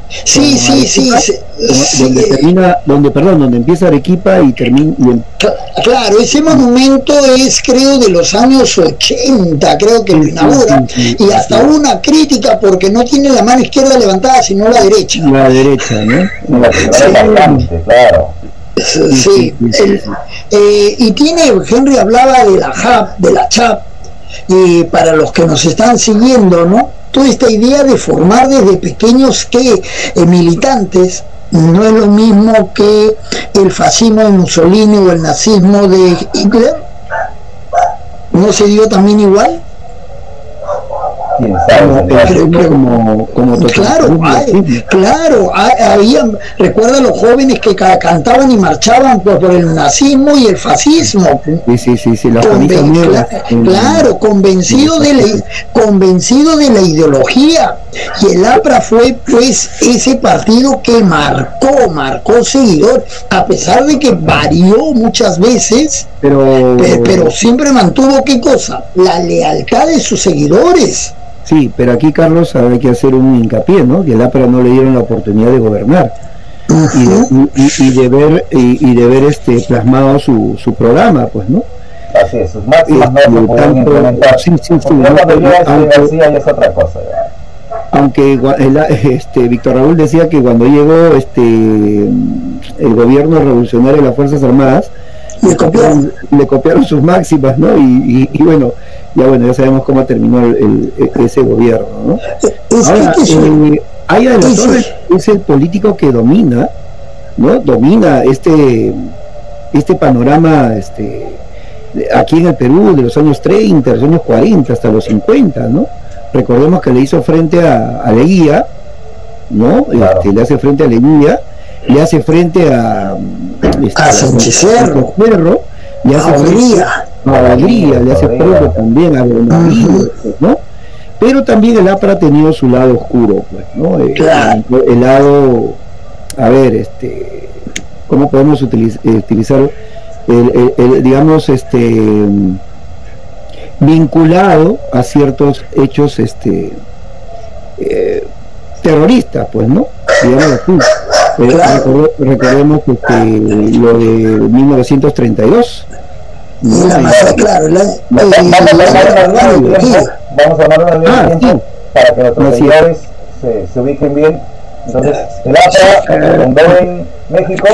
Sí, sí, sí, sí, donde sí, termina, donde, perdón, donde empieza Arequipa y termina. Claro, ese monumento es, creo, de los años ochenta, creo que lo inaugura, sí, sí, sí, y hasta sí. una crítica porque no tiene la mano izquierda levantada, sino la derecha. La derecha, ¿no? La Sí. bastante, claro. Sí, el, eh, y tiene, Henry hablaba de la J A P, de la C H A P, y para los que nos están siguiendo, ¿no? Toda esta idea de formar desde pequeños que eh, militantes no es lo mismo que el fascismo de Mussolini o el nazismo de Hitler. ¿No se dio también igual? ¿Quién sabe? Creo que como, como Claro, hay, claro, hay, había, recuerda los jóvenes que ca cantaban y marchaban por, por el nazismo y el fascismo. Sí, sí, sí, sí, las Conven negras, cla claro, convencido de, la, convencido de la ideología. Y el APRA fue pues ese partido que marcó, marcó seguidor, a pesar de que varió muchas veces, pero, pero, pero siempre mantuvo ¿qué cosa? La lealtad de sus seguidores. Sí, pero aquí, Carlos, hay que hacer un hincapié, ¿no? Que el APRA no le dieron la oportunidad de gobernar uh-huh. y, de, y, y de ver y, y de ver este plasmado su, su programa, pues, ¿no? Así es, sus máximas no se pueden implementar. Sí, sí, sí, no, aunque, García ya es otra cosa. Ya. Aunque el, este, Víctor Raúl decía que cuando llegó este el gobierno revolucionario de las Fuerzas Armadas, le copiaron, le copiaron sus máximas, ¿no? Y, y, y bueno, ya bueno, ya sabemos cómo terminó el, el, ese gobierno, ¿no? Es Ahora, que, eh, Aya de la Torre es el político que domina, ¿no? Domina este este panorama este aquí en el Perú de los años treinta, de los años cuarenta hasta los cincuenta, ¿no? Recordemos que le hizo frente a, a Leguía, ¿no? Claro. Este, le hace frente a Leguía, le hace frente a este, a Sánchez Cerro, le hace frente a Alegría, le hace frente también a Bernardino, ¿no? Pero también el APRA ha tenido su lado oscuro, pues, ¿no? Claro. El, el lado, a ver, este, ¿cómo podemos utiliz, eh, utilizar el, el, el, digamos, este, vinculado a ciertos hechos, este, eh, terroristas, pues, ¿no? Digamos así. Eh, claro. Recordemos que este, lo de mil novecientos treinta y dos. No, la masa, claro, la, vamos a hablar una línea de tiempo para que nuestros seguidores se, se ubiquen bien. Entonces, el APRA fundó en México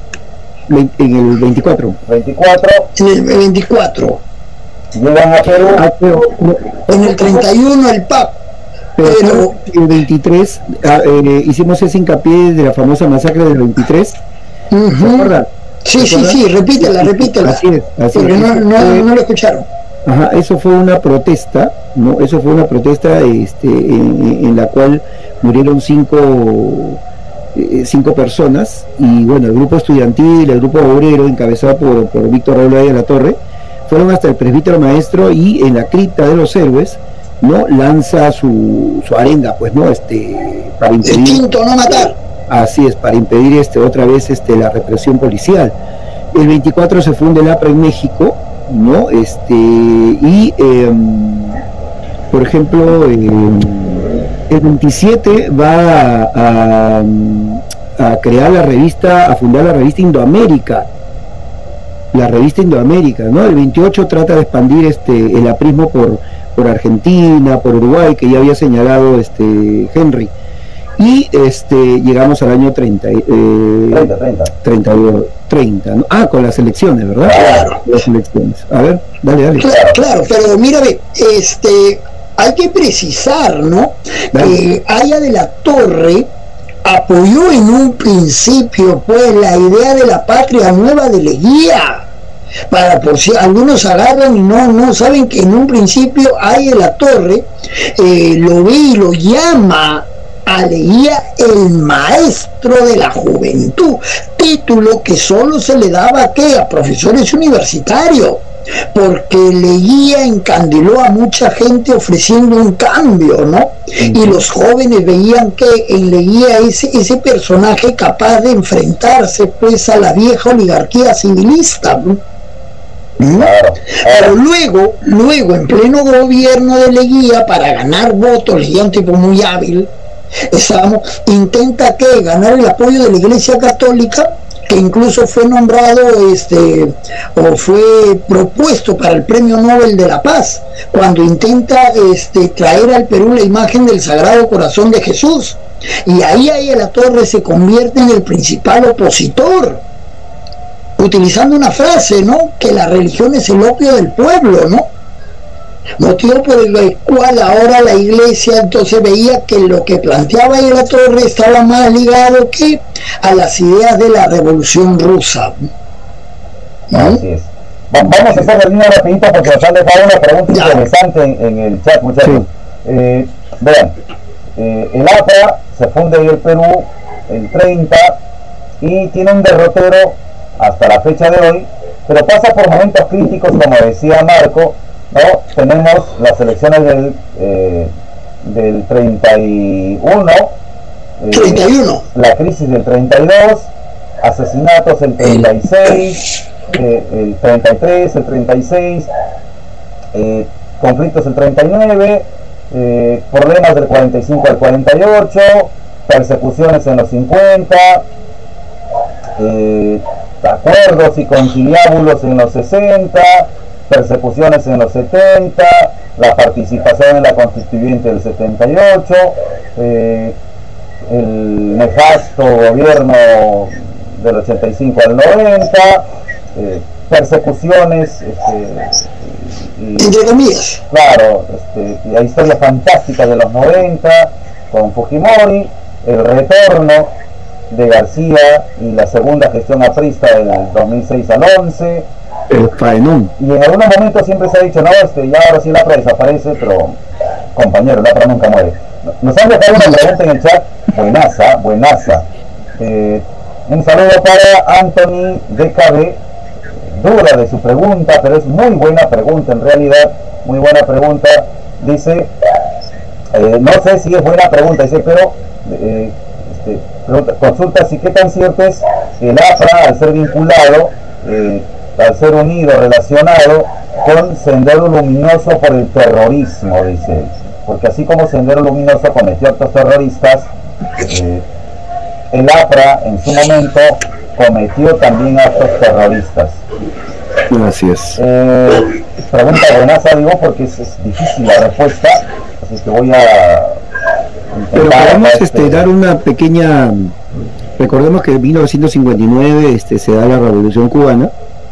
en el veinticuatro. veinticuatro. En el veinticuatro. Llegan a Perú. Ah, pero, en el treinta y uno el P A P. Pero, pero el veintitrés eh, hicimos ese hincapié de la famosa masacre del veintitrés. Uh-huh. ¿Se acuerdan? Sí, sí, sí, repítela, repítela. Así es, así porque es. No, no, fue, no lo escucharon. Ajá, eso fue una protesta, ¿no? Eso fue una protesta este, en, en la cual murieron cinco, eh, cinco personas, y bueno, el grupo estudiantil, el grupo obrero, encabezado por, por Víctor Raúl de la Torre, fueron hasta el presbítero maestro y en la cripta de los héroes, ¿no? Lanza su, su arenga, pues, ¿no? Este, para impedir... El quinto no matar. Así es, para impedir este otra vez este la represión policial. El veinticuatro se funda el APRA en México, ¿no? Este, y eh, por ejemplo, eh, el veintisiete va a, a, a crear la revista, a fundar la revista Indoamérica, la revista Indoamérica, ¿no? El veintiocho trata de expandir este el aprismo por, por Argentina, por Uruguay, que ya había señalado este Henry. Y este llegamos al año treinta, eh, treinta, treinta. treinta, treinta, ¿no? Ah, con las elecciones, ¿verdad? Claro. Las elecciones. A ver, dale, dale. Claro, claro, pero mira, este, hay que precisar, ¿no? Dale. Que Aya de la Torre apoyó en un principio, pues, la idea de la patria nueva de Leguía. Para por si algunos agarran y no, no saben que en un principio Aya de la Torre eh, lo ve y lo llama a Leguía el maestro de la juventud, título que solo se le daba ¿a qué? A profesores universitarios, porque Leguía encandiló a mucha gente ofreciendo un cambio, ¿no? Uh-huh. Y los jóvenes veían que en Leguía ese, ese personaje capaz de enfrentarse pues a la vieja oligarquía civilista, ¿no? Claro. Pero luego, luego en pleno gobierno de Leguía, para ganar votos, Leguía un tipo muy hábil, Estamos, intenta que ganar el apoyo de la Iglesia Católica, que incluso fue nombrado este o fue propuesto para el Premio Nobel de la Paz, cuando intenta este, traer al Perú la imagen del Sagrado Corazón de Jesús, y ahí ahí a la Torre se convierte en el principal opositor, utilizando una frase, ¿no?, que la religión es el opio del pueblo, ¿no?, motivo por el cual ahora la Iglesia entonces veía que lo que planteaba ahí la Torre estaba más ligado que a las ideas de la Revolución Rusa, ¿no? Así es. Vamos a hacer la línea rapidita porque nos han dejado una pregunta ya interesante en, en el chat, muchachos. Sí. Eh, vean, eh, el A P R A se funda en el Perú el treinta y tiene un derrotero hasta la fecha de hoy, pero pasa por momentos críticos, como decía Marco, ¿no? Tenemos las elecciones del, eh, del treinta y uno, eh, treinta y uno, la crisis del treinta y dos, asesinatos el treinta y seis, eh, el treinta y tres, el treinta y seis, eh, conflictos el treinta y nueve, eh, problemas del cuarenta y cinco al cuarenta y ocho, persecuciones en los cincuenta, eh, acuerdos y conciliábulos en los sesenta, persecuciones en los setenta, la participación en la constituyente del setenta y ocho, eh, el nefasto gobierno del ochenta y cinco al noventa, eh, persecuciones, este, y, entre comillas, claro, este, y la historia fantástica de los noventa con Fujimori, el retorno de García y la segunda gestión aprista del dos mil seis al once, el faenón. Y en algunos momentos siempre se ha dicho, no, este, ya ahora sí la A P R A desaparece, pero compañero, la A P R A nunca muere. Nos han dejado una pregunta en el chat, buenaza, buenaza. Eh, un saludo para Anthony D K B, dura de su pregunta, pero es muy buena pregunta en realidad, muy buena pregunta. Dice, eh, no sé si es buena pregunta, dice, pero eh, este, pregunta, consulta si qué tan cierto es que el A P R A, al ser vinculado, eh, al ser unido, relacionado con Sendero Luminoso por el terrorismo, dice él, porque así como Sendero Luminoso cometió actos terroristas, eh, el A P R A en su momento cometió también actos terroristas. Así es. Eh, pregunta buenaza, digo, porque es, es difícil la respuesta, así que voy a pero podemos este, este, dar una pequeña. Recordemos que en mil novecientos cincuenta y nueve este, se da la Revolución Cubana,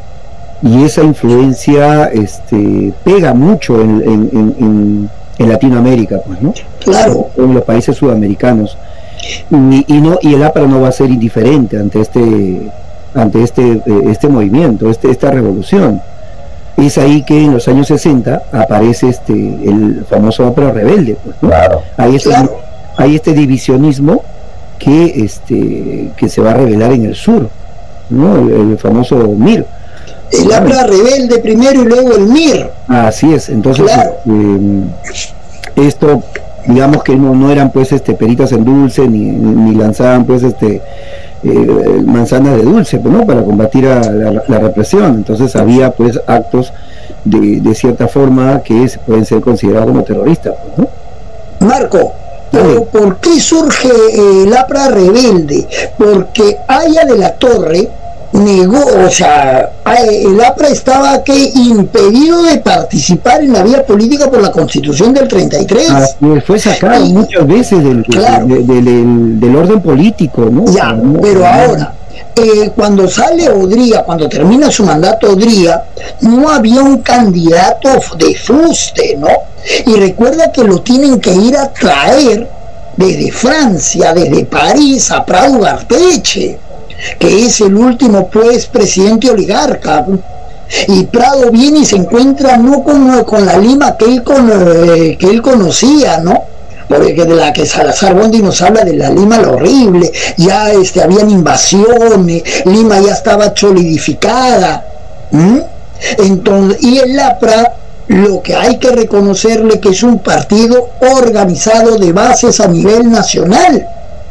y esa influencia este, pega mucho en, en, en, en Latinoamérica, pues, ¿no? Claro. En los países sudamericanos. Y, y no y el A P R A no va a ser indiferente ante este ante este este movimiento, este esta revolución. Es ahí que en los años sesenta aparece este el famoso A P R A rebelde, pues, ¿no? Claro. Hay este, claro. hay este divisionismo que este que se va a revelar en el sur, ¿no? El, el famoso M I R. El A P R A rebelde primero y luego el M I R. Así es. Entonces, claro. eh, esto, digamos que no, no eran pues este peritas en dulce, ni, ni lanzaban pues este eh, manzanas de dulce, pues, ¿no? Para combatir a la, la represión. Entonces había pues actos de, de cierta forma que se pueden ser considerados como terroristas, pues, ¿no? Marco, pero ¿por qué surge el A P R A rebelde? Porque Aya de la Torre negó, o sea, el A P R A estaba que impedido de participar en la vía política por la Constitución del treinta y tres. Ah, fue sacado y, muchas veces del, claro, de, de, de, del, del orden político, ¿no? Ya, no, pero no, ahora, eh, cuando sale Odría, cuando termina su mandato Odría, no había un candidato de fuste, ¿no? Y recuerda que lo tienen que ir a traer desde Francia, desde París, a Prado Ugarteche, que es el último pues presidente oligarca, y Prado viene y se encuentra no con, con la Lima que él, con, eh, que él conocía, ¿no? Porque de la que Salazar Bondi nos habla de la Lima la horrible, ya este, habían invasiones, Lima ya estaba solidificada. ¿Mm? Entonces, y el A P R A, lo que hay que reconocerle que es un partido organizado de bases a nivel nacional.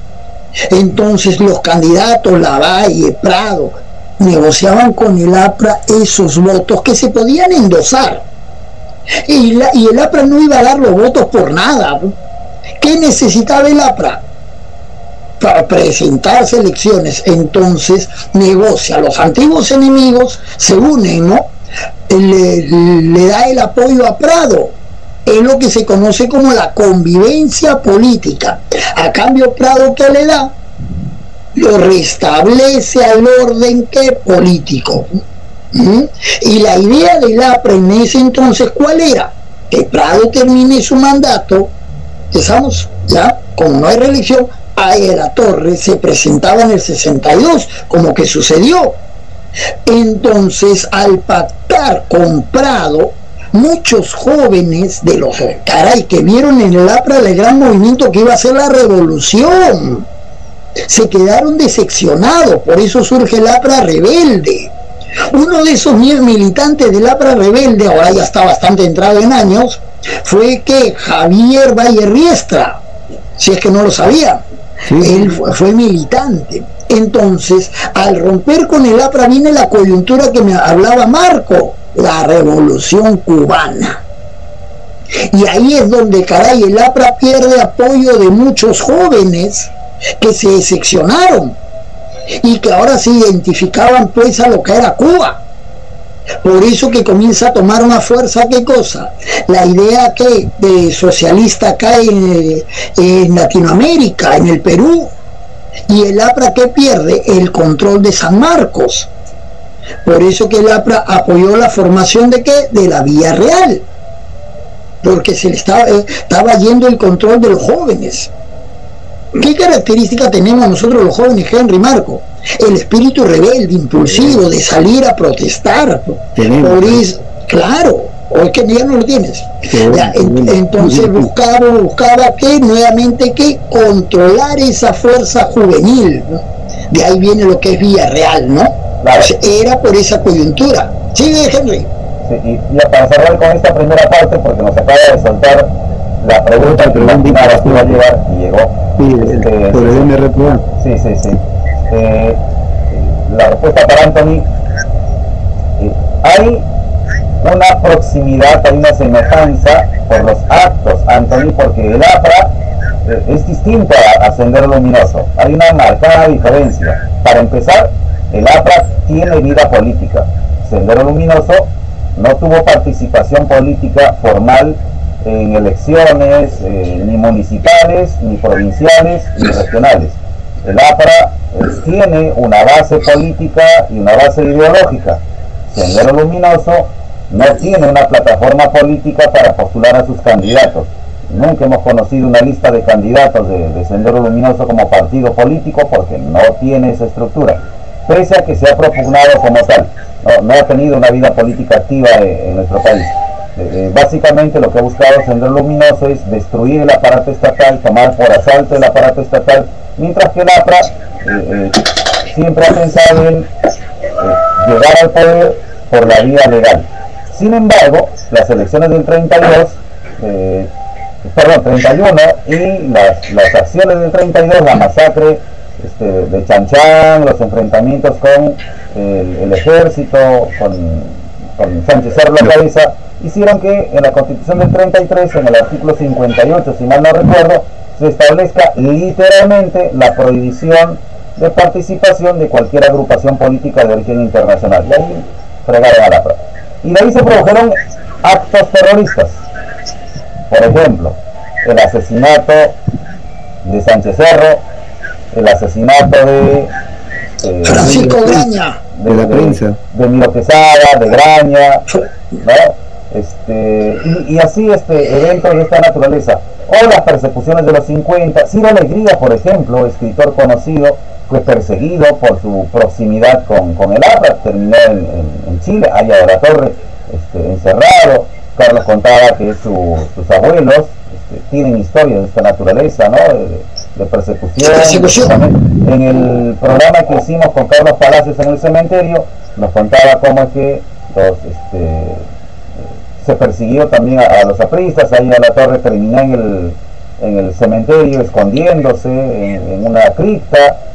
Entonces los candidatos Lavalle, Prado, negociaban con el A P R A esos votos que se podían endosar, y, la, y el A P R A no iba a dar los votos por nada, ¿Qué necesitaba el APRA? Para presentarse elecciones. Entonces negocia, los antiguos enemigos se unen, ¿no? Le, le da el apoyo a Prado, es lo que se conoce como la convivencia política. A cambio, Prado, ¿qué le da? Lo restablece al orden que político. ¿Mm? Y la idea del APRA en ese entonces, ¿cuál era? Que Prado termine su mandato, estamos ya, como no hay reelección, ahí la Torre se presentaba en el sesenta y dos, como que sucedió. Entonces, al pactar con Prado, muchos jóvenes de los caray que vieron en el APRA el gran movimiento que iba a ser la revolución, se quedaron decepcionados. Por eso surge el APRA rebelde. Uno de esos militantes del APRA rebelde, ahora ya está bastante entrado en años, fue que Javier Valle Riestra, si es que no lo sabía. Sí. Él fue, fue militante. Entonces, al romper con el APRA viene la coyuntura que me hablaba Marco, la revolución cubana. Y ahí es donde, caray, el APRA pierde apoyo de muchos jóvenes que se decepcionaron y que ahora se identificaban pues a lo que era Cuba. Por eso que comienza a tomar una fuerza, ¿qué cosa? La idea que de socialista acá en, en Latinoamérica, en el Perú, y el APRA que pierde el control de San Marcos. Por eso que el APRA apoyó la formación de qué? De la Vía Real, porque se le estaba, eh, estaba yendo el control de los jóvenes. ¿Qué característica tenemos nosotros los jóvenes, Henry, Marco? El espíritu rebelde, impulsivo, de salir a protestar. Por eso, claro, o es que ya no lo tienes. Ya, en, entonces buscaba, buscaba que nuevamente que controlar esa fuerza juvenil, ¿no? De ahí viene lo que es Villarreal, ¿no? Claro. Era por esa coyuntura. Sigue, Henry. Sí, y, y para cerrar con esta primera parte, porque nos acaba de soltar la pregunta que Martina iba a llevar y llegó. Sí, este, por el M R P A. Sí, sí, sí. Eh, la respuesta para Anthony, eh, hay una proximidad, hay una semejanza por los actos, Anthony, porque el APRA eh, es distinto a, a Sendero Luminoso. Hay una marcada diferencia. Para empezar, el APRA tiene vida política. Sendero Luminoso no tuvo participación política formal en elecciones, eh, ni municipales, ni provinciales, ni regionales. El APRA eh, tiene una base política y una base ideológica. Sendero Luminoso no tiene una plataforma política para postular a sus candidatos. Nunca hemos conocido una lista de candidatos de, de Sendero Luminoso como partido político porque no tiene esa estructura, pese a que se ha propugnado como tal. No, no ha tenido una vida política activa en, en nuestro país. Eh, básicamente lo que ha buscado Sendero Luminoso es destruir el aparato estatal, tomar por asalto el aparato estatal, mientras que el APRA eh, eh, siempre ha pensado en eh, llegar al poder por la vía legal. Sin embargo, las elecciones del treinta y dos, eh, perdón, treinta y uno y las, las acciones del treinta y dos, la masacre este, de Chanchán, los enfrentamientos con el, el ejército, con, con Sánchez Cerro la cabeza, hicieron que en la Constitución del treinta y tres, en el artículo cincuenta y ocho, si mal no recuerdo, se establezca literalmente la prohibición de participación de cualquier agrupación política de origen internacional. Y ahí fregaron a la APRA. Y de ahí se produjeron actos terroristas. Por ejemplo, el asesinato de Sánchez Cerro, el asesinato de eh, Francisco Graña, de, de la prensa, de, de Miro Quesada, de Graña, ¿no? Este, y, y así este, eventos de esta naturaleza, o las persecuciones de los cincuenta. Ciro Alegría, por ejemplo, escritor conocido, fue perseguido por su proximidad con, con el APRA, terminó en, en, en Chile, allá de la Torre, este, encerrado. Carlos contaba que su, sus abuelos este, tienen historias de esta naturaleza, ¿no? de, de persecución. persecución. En el programa que hicimos con Carlos Palacios en el cementerio, nos contaba cómo es que los este, se persiguió también a, a los apristas. Ahí a la Torre terminó en el, en el cementerio escondiéndose en, en una cripta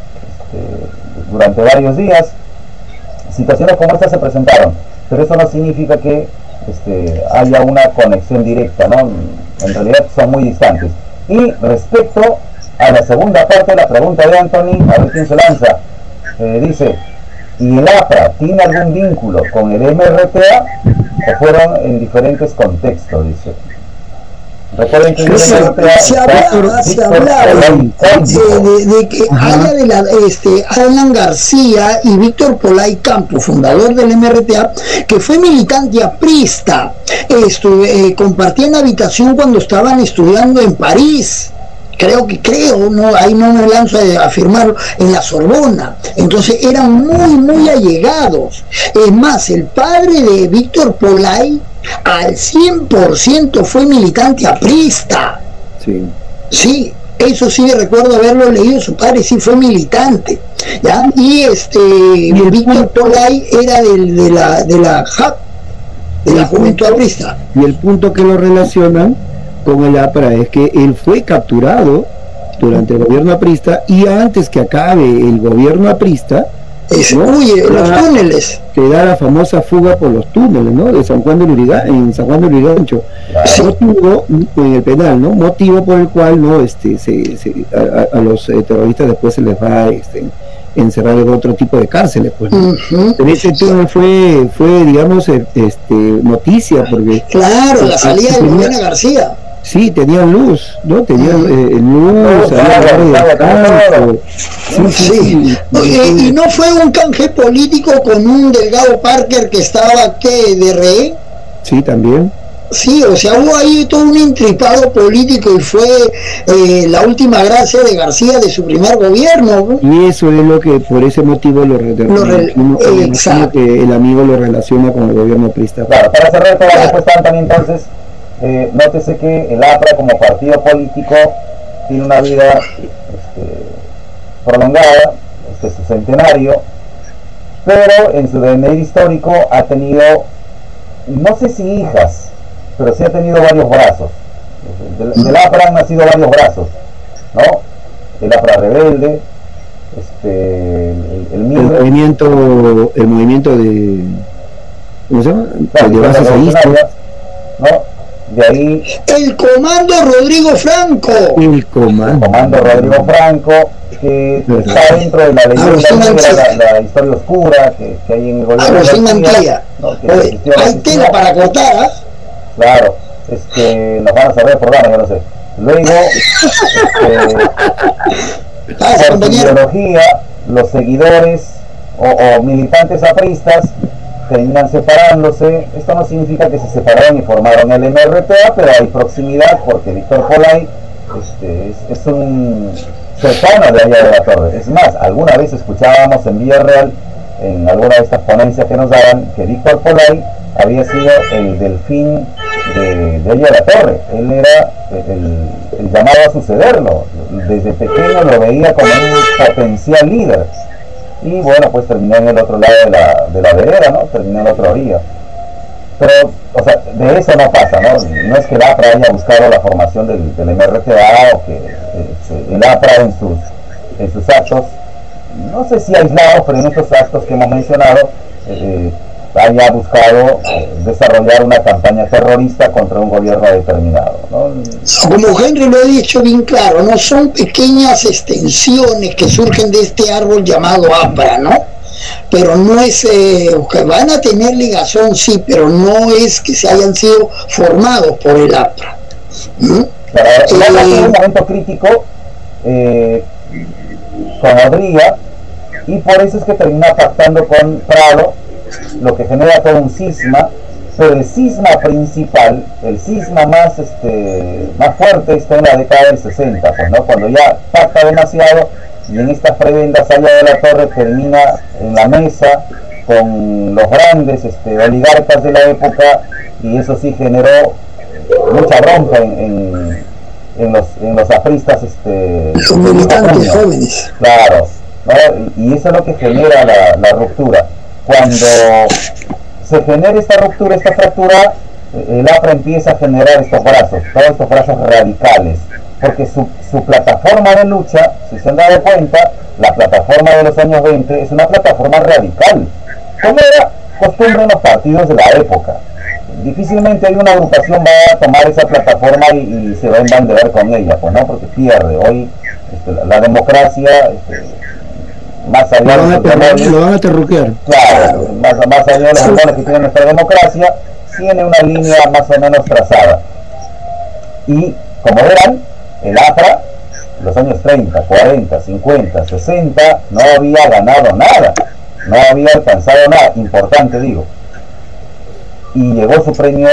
este, durante varios días. Situaciones como estas se presentaron, pero eso no significa que este, haya una conexión directa, ¿no? En realidad son muy distantes. Y respecto a la segunda parte de la pregunta de Anthony, a ver quién se lanza, eh, dice, ¿y el APRA tiene algún vínculo con el M R T A o fueron en diferentes contextos? Dice. Recuerden que se, se hablaba, se hablaba de, de, de que haya de la, este, Alan García y Víctor Polay Campos, fundador del M R T A, que fue militante aprista, estuve, eh, compartían habitación cuando estaban estudiando en París. Creo que creo, no, ahí no me lanzo a afirmarlo, en la Sorbona. Entonces eran muy, muy allegados. Es más, el padre de Víctor Polay al cien por ciento fue militante aprista. Sí. Sí, eso sí recuerdo haberlo leído, su padre sí fue militante, ¿ya? Y este Víctor Polay era del, de la de la J A P, de la Juventud Aprista. Y el punto que lo relacionan con el APRA es que él fue capturado durante el gobierno aprista y antes que acabe el gobierno aprista, es, ¿no? Uy, los túneles. Que da la famosa fuga por los túneles, ¿no? De San Juan de Lurigancho, en San Juan de Lurigancho. Sí. Motivo, en el penal, ¿no? Motivo por el cual, ¿no? Este, se, se, a, a los eh, terroristas después se les va este, encerrar en otro tipo de cárceles, pues, ¿no? Uh-huh. Pero ese tema fue, fue, digamos, este, noticia, porque... Claro, la salida de Liliana García. Sí, tenían luz, ¿no? Tenían eh, luz, había sí, sí. Y, y no fue un canje político con un Delgado Parker que estaba, ¿qué? ¿De rehén? Sí, también. Sí, o sea, hubo ahí todo un intripado político y fue eh, la última gracia de García de su primer gobierno, ¿no? Y eso es lo que, por ese motivo, lo, lo re eh, exacto. Que el amigo lo relaciona con el gobierno aprista. Claro, para cerrar toda la respuesta, Anthony, entonces, eh, nótese que el APRA como partido político tiene una vida este, prolongada, este es su centenario, pero en su D N I histórico ha tenido, no sé si hijas, pero sí ha tenido varios brazos. Del, del APRA han nacido varios brazos, ¿no? El APRA rebelde, este, el, el, el, el movimiento, el movimiento de, ¿cómo se llama? Claro, de bases aístas, ¿no? De ahí el comando Rodrigo Franco. El comando. El comando Rodrigo Franco, que está dentro de la leyenda negra, la, la historia oscura que, que hay en el gobierno. Ah, sin Mantilla. ¿No? Oye, hay tela para cortar, ¿eh? Claro, este, nos van a saber el programa, yo no sé. Luego, este, ah, por su ideología, los seguidores o, o militantes apristas terminan separándose. Esto no significa que se separaron y formaron el M R T A, pero hay proximidad porque Víctor Polay este, es, es un cercano de allá de la Torre. Es más, alguna vez escuchábamos en Vía Real, en alguna de estas ponencias que nos daban, que Víctor Polay había sido el delfín de, de allá de la Torre. Él era el, el llamado a sucederlo. Desde pequeño lo veía como un potencial líder. Y bueno, pues terminó en el otro lado de la, de la vereda, ¿no? Terminó en la otra orilla. Pero, o sea, de eso no pasa, ¿no? No es que el APRA haya buscado la formación del, del M R T A o que eh, el APRA en sus, en sus actos, no sé si aislados, pero en estos actos que hemos mencionado, eh, haya buscado eh, desarrollar una campaña terrorista contra un gobierno determinado, ¿no? Como Henry lo ha dicho bien claro, no son pequeñas extensiones que surgen de este árbol llamado APRA, ¿no? Pero no es eh, que van a tener ligazón, sí, pero no es que se hayan sido formados por el APRA, ¿no? Claro, eh, en un momento crítico eh, con Adría, y por eso es que termina pactando con Prado, lo que genera todo un cisma, pero el cisma principal, el cisma más este más fuerte está en la década del sesenta, pues, ¿no? Cuando ya pacta demasiado y en estas prebendas allá de la Torre termina en la mesa con los grandes este, oligarcas de la época, y eso sí generó mucha bronca en, en, en los en los apristas, este, los militantes jóvenes. Claro, ¿no? Y eso es lo que genera la, la ruptura. Cuando se genera esta ruptura, esta fractura, el APRA empieza a generar estos brazos, todos estos brazos radicales, porque su, su plataforma de lucha, si se han dado cuenta, la plataforma de los años veinte es una plataforma radical, como era costumbre en los partidos de la época. difícilmente hay una agrupación va a tomar esa plataforma y, y se va a embanderar con ella, pues no, porque pierde. Hoy este, la, la democracia, este, más allá lo de van, a lo van a terruquear. Claro, más, más allá de los errores que tiene nuestra democracia, tiene una línea más o menos trazada. Y como verán, el A P R A, los años treinta, cuarenta, cincuenta, sesenta, no había ganado nada, no había alcanzado nada, importante digo. Y llegó su premio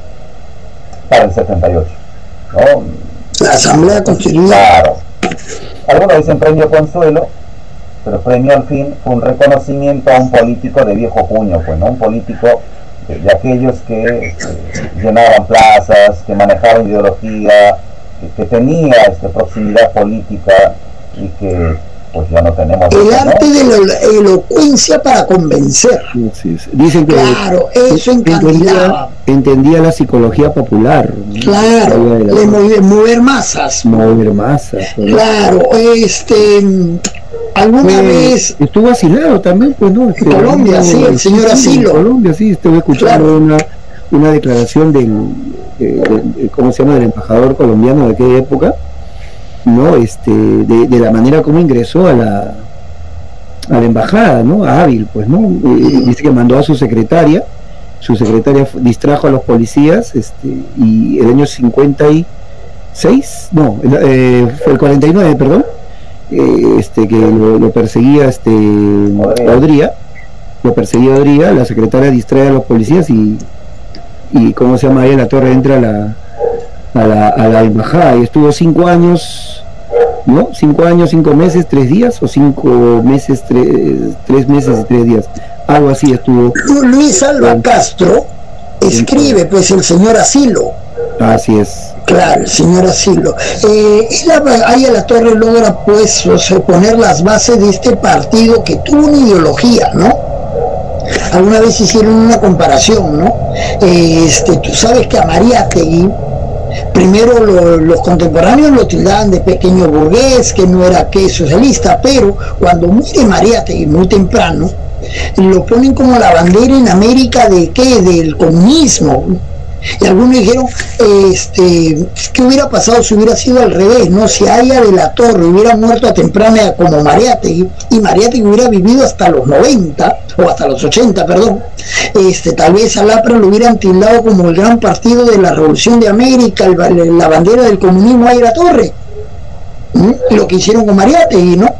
para el setenta y ocho, ¿no? La Asamblea Constitucional. Claro. Algunos dicen premio consuelo, pero premio al fin fue un reconocimiento a un político de viejo puño, pues, ¿no? Un político de, de aquellos que este, llenaban plazas, que manejaban ideología, que, que tenía este, proximidad política y que pues ya no tenemos... El eso, arte ¿no? de la elocuencia para convencer. Sí, sí. Dicen que claro, eso encandilaba. Entendía, entendía la psicología popular. Claro, ¿no? de mover, mover masas. Mover masas. ¿no? Claro, este... alguna eh, vez... Estuvo asilado también, pues, ¿no? Este, en Colombia, sí, el señor Asilo. En Colombia, sí, estuve escuchando claro. una, una declaración del, de, de, de, ¿cómo se llama?, del embajador colombiano de aquella época, ¿no? Este, de, de la manera como ingresó a la a la embajada, ¿no? Hábil, pues, ¿no? Eh, dice que mandó a su secretaria, su secretaria distrajo a los policías, este, y el año cincuenta y seis, no, eh, fue el cuarenta y nueve, perdón, eh, este, que lo, lo perseguía este Odría, lo perseguía Odría, la secretaria distrae a los policías y, y ¿cómo se llama? Ahí la torre entra a la A la, a la embajada y estuvo cinco años, ¿no? Cinco años, cinco meses, tres días, o cinco meses, tres, tres meses y tres días, algo así estuvo. Luis Alba Castro escribe, pues, el señor Asilo. Así es. Claro, el señor Asilo. Eh, él, ahí a la torre logra, pues, o sea, poner las bases de este partido que tuvo una ideología, ¿no? Alguna vez hicieron una comparación, ¿no? Eh, este, tú sabes que a Mariátegui primero lo, los contemporáneos lo tildaban de pequeño burgués, que no era que socialista, pero cuando muere Mariátegui muy temprano, lo ponen como la bandera en América de qué, del comunismo. Y algunos dijeron, este, ¿qué hubiera pasado si hubiera sido al revés? No, si Aya de la Torre hubiera muerto a temprana edad como Mariátegui, y Mariátegui hubiera vivido hasta los noventa, o hasta los ochenta, perdón, este, tal vez al A P R A lo hubieran tildado como el gran partido de la Revolución de América, el, la bandera del comunismo Aya de la Torre. ¿Mm? Lo que hicieron con Mariátegui, ¿no?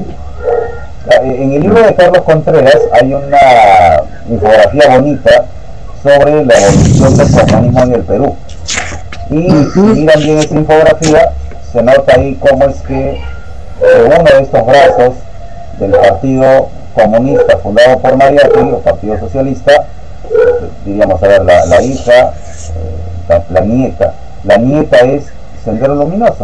En el libro de Carlos Contreras hay una infografía bonita sobre la evolución del comunismo en el Perú. Y uh-huh. si miran bien esa infografía, se nota ahí cómo es que eh, uno de estos brazos del Partido Comunista fundado por Mariátegui, el Partido Socialista, eh, diríamos, a ver, la, la hija, eh, la, la nieta, la nieta es Sendero Luminoso.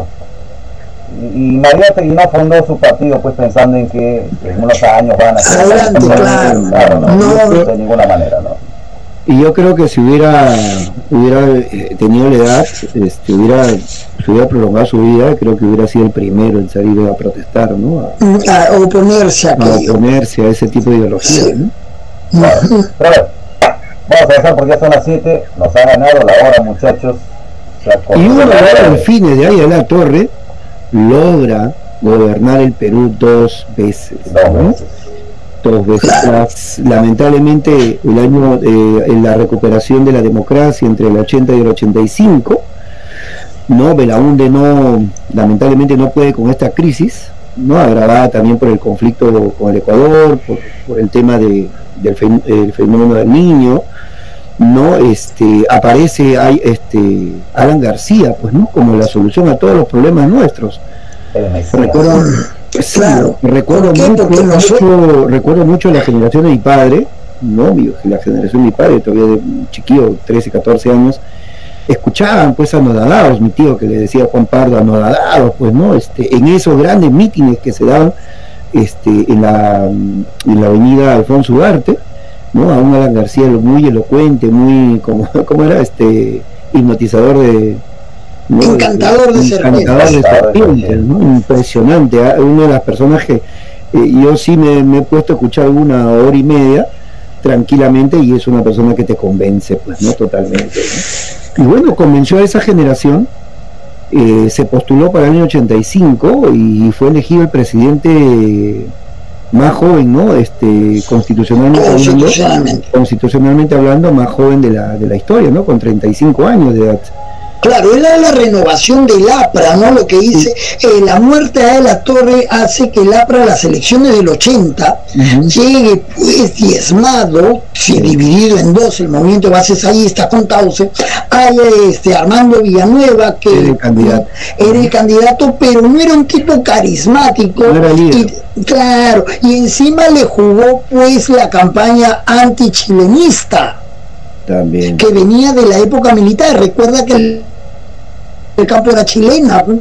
Y, y Mariátegui no fundó su partido pues pensando en que en unos años van a ser adelante, claro, claro, no, no, no, de ninguna manera, ¿no? Y yo creo que si hubiera hubiera eh, tenido la edad, este, hubiera, si hubiera prolongado su vida, creo que hubiera sido el primero en salir a protestar, ¿no? A, a oponerse a aquello. A oponerse a ese tipo de ideología, sí. ¿no? Bueno, pero bueno, vamos a empezar porque ya son las siete, nos ha ganado la hora, muchachos. Y uno logra el fin de Aya de la Torre, logra gobernar el Perú dos veces, dos ¿no? veces. Dos veces. Las, lamentablemente el año eh, en la recuperación de la democracia entre el ochenta y el ochenta y cinco, no, Belaúnde no, lamentablemente no puede con esta crisis, no, agravada también por el conflicto con el Ecuador, por, por el tema de, del fen, el fenómeno del Niño, no, este, aparece hay, este, Alan García, pues, no, como la solución a todos los problemas nuestros. Recuerdo, sí, claro. recuerdo mucho, mucho, recuerdo mucho la generación de mi padre, no, la generación de mi padre, todavía de chiquillo, trece, catorce años, escuchaban pues anodadados, mi tío que le decía Juan Pardo, anodadados, pues, no, este, en esos grandes mítines que se daban, este, en la, en la avenida Alfonso Ugarte, ¿no? A un Alan García muy elocuente, muy, como, como era, este, hipnotizador de, ¿no? encantador de encantador de serpientes, ¿no? Impresionante, ¿eh? Una de las personas que eh, yo sí me, me he puesto a escuchar una hora y media, tranquilamente y es una persona que te convence, pues, ¿no? Totalmente, ¿no? Y bueno, convenció a esa generación, eh, se postuló para el año ochenta y cinco y fue elegido el presidente más joven, ¿no? Este, constitucionalmente, Constitucionalmente. hablando, constitucionalmente hablando, más joven de la, de la historia, ¿no? Con treinta y cinco años de edad. Claro, era la renovación del APRA, ¿no? Lo que dice, eh, la muerte de la Torre hace que el APRA, las elecciones del ochenta, uh-huh. llegue pues diezmado, si dividido en dos, el movimiento de bases ahí está con Tauce, hay este Armando Villanueva, que era el candidato, era el candidato pero no era un tipo carismático, no era líder. Y, claro, y encima le jugó pues la campaña antichilenista. También. Que venía de la época militar. Recuerda que el, el campo era chilena, ¿no?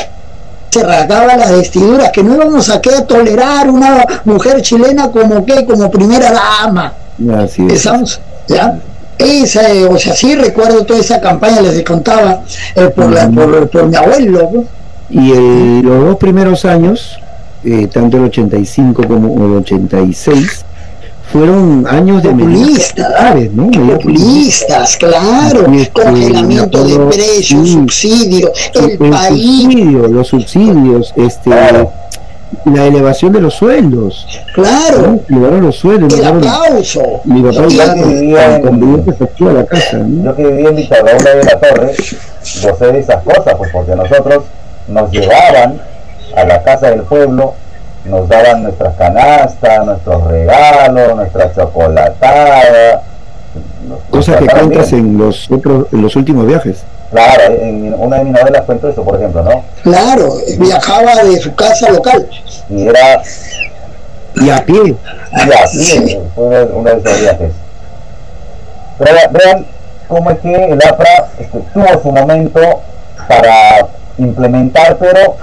Se rasgaba las vestiduras, que no íbamos a, ¿qué? a tolerar una mujer chilena como que como primera dama. Así es. ¿Estamos? ¿Ya? Esa, eh, o sea, sí recuerdo toda esa campaña, les contaba eh, por, la, por, por mi abuelo, ¿no? Y el, los dos primeros años, eh, tanto el ochenta y cinco como el ochenta y seis, fueron años de populistas, ¿no? Populistas, claro, y este, congelamiento de precios, sí, subsidio, el, el país, subsidio, los subsidios, este, la elevación de los sueldos, claro, ¿no? Elevaron los sueldos, el elevaron, aplauso. Mi papá yo ya que vivía en, a la casa, ¿no? Yo que vivía en Villa Raúl de la Torre, gocé de esas cosas, pues porque nosotros nos llevaban a la casa del pueblo, nos daban nuestras canastas, nuestros regalos, nuestra chocolatada, cosas que cuentas en los otros, en los últimos viajes. Claro, en una de mis novelas cuento eso, por ejemplo, ¿no? Claro, viajaba de su casa local. Y era... Y a pie. Y a pie, sí. Fue uno de esos viajes. Pero vean cómo es que el APRA este, tuvo su momento para implementar, pero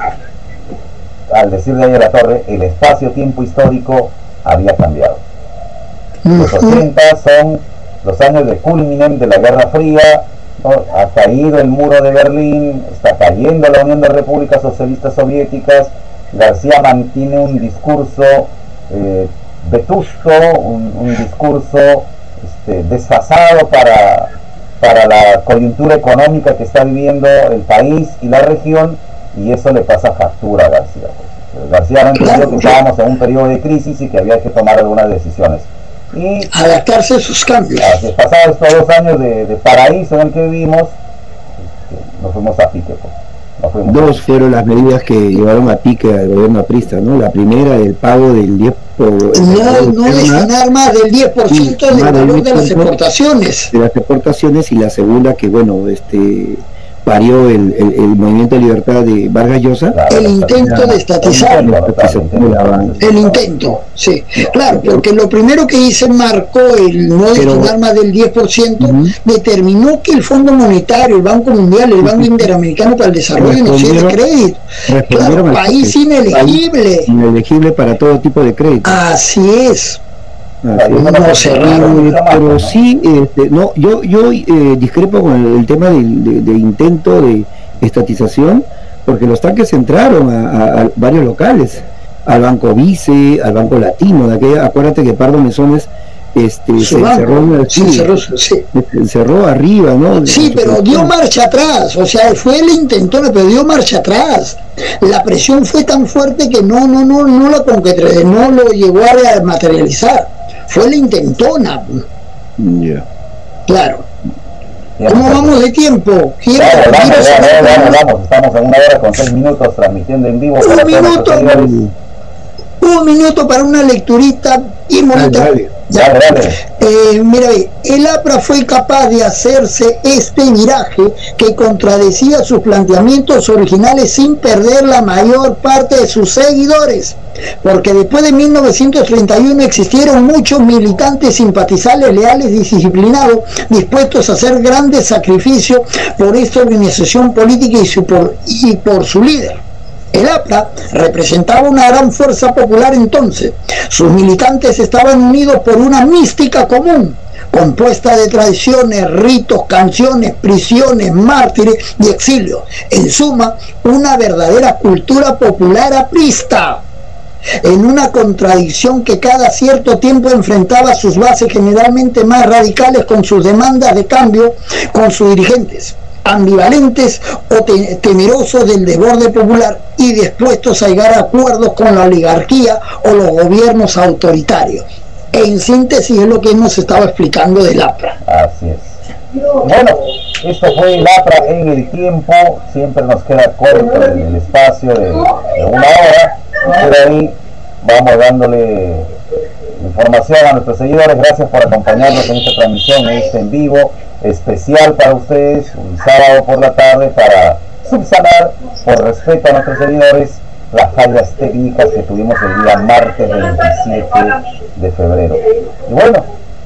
al decir de ahí a la Torre, el espacio-tiempo histórico había cambiado. Los ochenta son los años de culminen de la Guerra Fría, ¿no? Ha caído el muro de Berlín, está cayendo la Unión de Repúblicas Socialistas Soviéticas. García mantiene un discurso eh, vetusto, un, un discurso este, desfasado para, para la coyuntura económica que está viviendo el país y la región, y eso le pasa factura a García. García no entendió que estábamos en un periodo de crisis y que había que tomar algunas decisiones. Y adaptarse a sus cambios. Pasados estos dos años de, de paraíso en el que vivimos, nos fuimos a pique. Pues. Nos fuimos Dos a... fueron las medidas que llevaron a pique al gobierno aprista, ¿no? La primera, el pago del diez por ciento. No, no destinar más del diez por ciento sí, del valor de las exportaciones. De las exportaciones, y la segunda, que bueno, este parió el, el, el movimiento de libertad de Vargas Llosa, claro, el intento de estatizar el intento, sí, claro, porque lo primero que hice marcó el no destinar más del diez por ciento, uh-huh. determinó que el Fondo Monetario, el Banco Mundial, el Banco Interamericano para el Desarrollo no tiene crédito, claro, país inelegible país inelegible para todo tipo de crédito. Así es. Así no, no cerraron, pero sí, este, no, yo yo eh, discrepo con el, el tema de, de, de intento de estatización, porque los tanques entraron a, a, a varios locales, al Banco Vice, al Banco Latino, de aquella, acuérdate que Pardo Mesones este, se encerró, sí, sí, cerró, sí. se encerró arriba, ¿no? Sí, pero dio marcha atrás, o sea, fue el intento, pero dio marcha atrás. La presión fue tan fuerte que no, no, no, no lo concretó, no lo llegó a materializar. Fue la intentona. Ya. Yeah. Claro. ¿Cómo vamos de tiempo? Quiero, vamos, vamos, vamos, vamos, vamos, estamos en una hora con seis minutos transmitiendo en vivo. Un minuto, un minuto para una lecturita y bonita. Dale, dale, dale. Eh, mira, el APRA fue capaz de hacerse este viraje que contradecía sus planteamientos originales sin perder la mayor parte de sus seguidores, porque después de mil novecientos treinta y uno existieron muchos militantes simpatizantes leales y disciplinados dispuestos a hacer grandes sacrificios por esta organización política y, su por, y por su líder. El APRA representaba una gran fuerza popular entonces. Sus militantes estaban unidos por una mística común, compuesta de tradiciones, ritos, canciones, prisiones, mártires y exilios. En suma, una verdadera cultura popular aprista. en una contradicción que cada cierto tiempo enfrentaba sus bases generalmente más radicales con sus demandas de cambio con sus dirigentes, ambivalentes o te temerosos del desborde popular y dispuestos a llegar a acuerdos con la oligarquía o los gobiernos autoritarios. En síntesis es lo que hemos estado explicando del APRA. Así es. Bueno, esto fue el APRA en el tiempo, siempre nos queda corto el, el espacio de, de una hora, pero ahí vamos dándole información a nuestros seguidores. Gracias por acompañarnos en esta transmisión, en este en vivo especial para ustedes, un sábado por la tarde, para subsanar, por respeto a nuestros seguidores, las fallas técnicas que tuvimos el día martes veintisiete de febrero. Y bueno,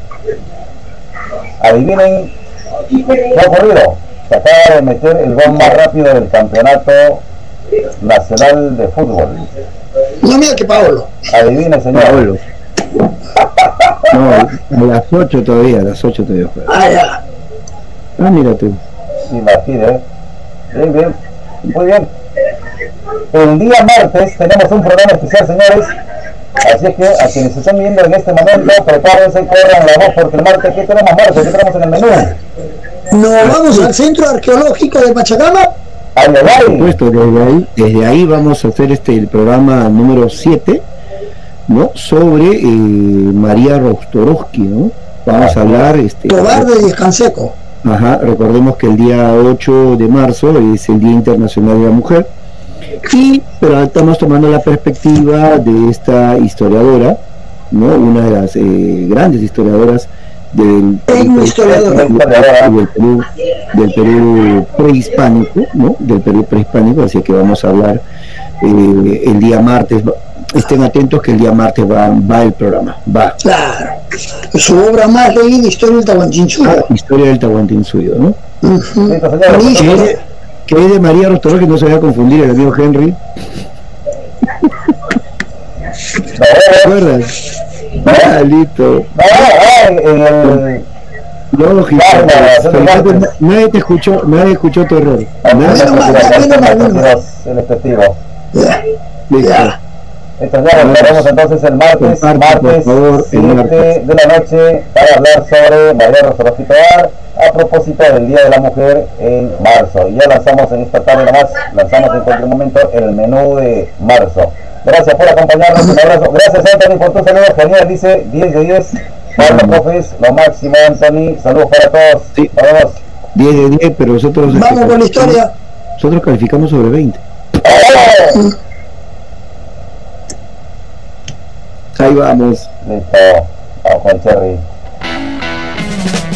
adivinen qué ha ocurrido. Se acaba de meter el gol más rápido del campeonato nacional de fútbol. No, mira que Paolo. Adivinen, señor. Paolo. No, a las ocho todavía, a las ocho todavía juega. Ah, ya. Ah, mira tú. Imagínate. Bien, bien. Muy bien. El día martes tenemos un programa especial, señores. Así es que a quienes están viendo en este momento, prepárense y corran la voz, porque el martes, ¿qué tenemos martes? ¿Qué tenemos en el menú? Nos vamos al Centro Arqueológico de Pachacama. Ay, ay, Por ay. supuesto, desde ahí, desde ahí vamos a hacer este el programa número siete, ¿no? Sobre eh, María Rostorovsky, ¿no? Vamos a hablar este Tobar de Descanseco. ajá, recordemos que el día ocho de marzo es el Día Internacional de la Mujer, y pero estamos tomando la perspectiva de esta historiadora, ¿no? Una de las eh, grandes historiadoras del, Tengo historiadora. del Perú, del Perú prehispánico, ¿no? Del Perú prehispánico, así que vamos a hablar eh, el día martes. Estén atentos que el día martes va, va el programa, va. Claro. Su obra más leída, Historia del Tahuantinsuyo. Ah, historia del Tahuantinsuyo, ¿no? Uh-huh. Listo, señores. Listo. Que es de, que es de María Rostorovsky, que no se vaya a confundir el amigo Henry. ¿Te acuerdas? Ah, listo. No, ay, en el... Lógico. Claro, no, no, no, no, no. Nadie te escuchó, nadie escuchó tu error. Menos Nadie. mal, menos mal, menos mal. El efectivo. Ya. Listo. Ya. Entonces ya estaremos entonces el martes, Comparte, martes por favor, el siete martes. de la noche para hablar sobre María Rostorovsky Tobar a propósito del Día de la Mujer en marzo. Y ya lanzamos en esta tarde nomás, lanzamos en cualquier momento el menú de marzo. Gracias por acompañarnos, un abrazo. Gracias Anthony por tu saludo, genial, dice diez de diez. Pablo Profes, lo máximo Anthony, saludos para todos. Sí. Nos vemos. diez de diez, pero nosotros este, Vamos con la historia. nosotros calificamos sobre veinte. ¡Oh! Ahí vamos. Listo, vamos con Cherry.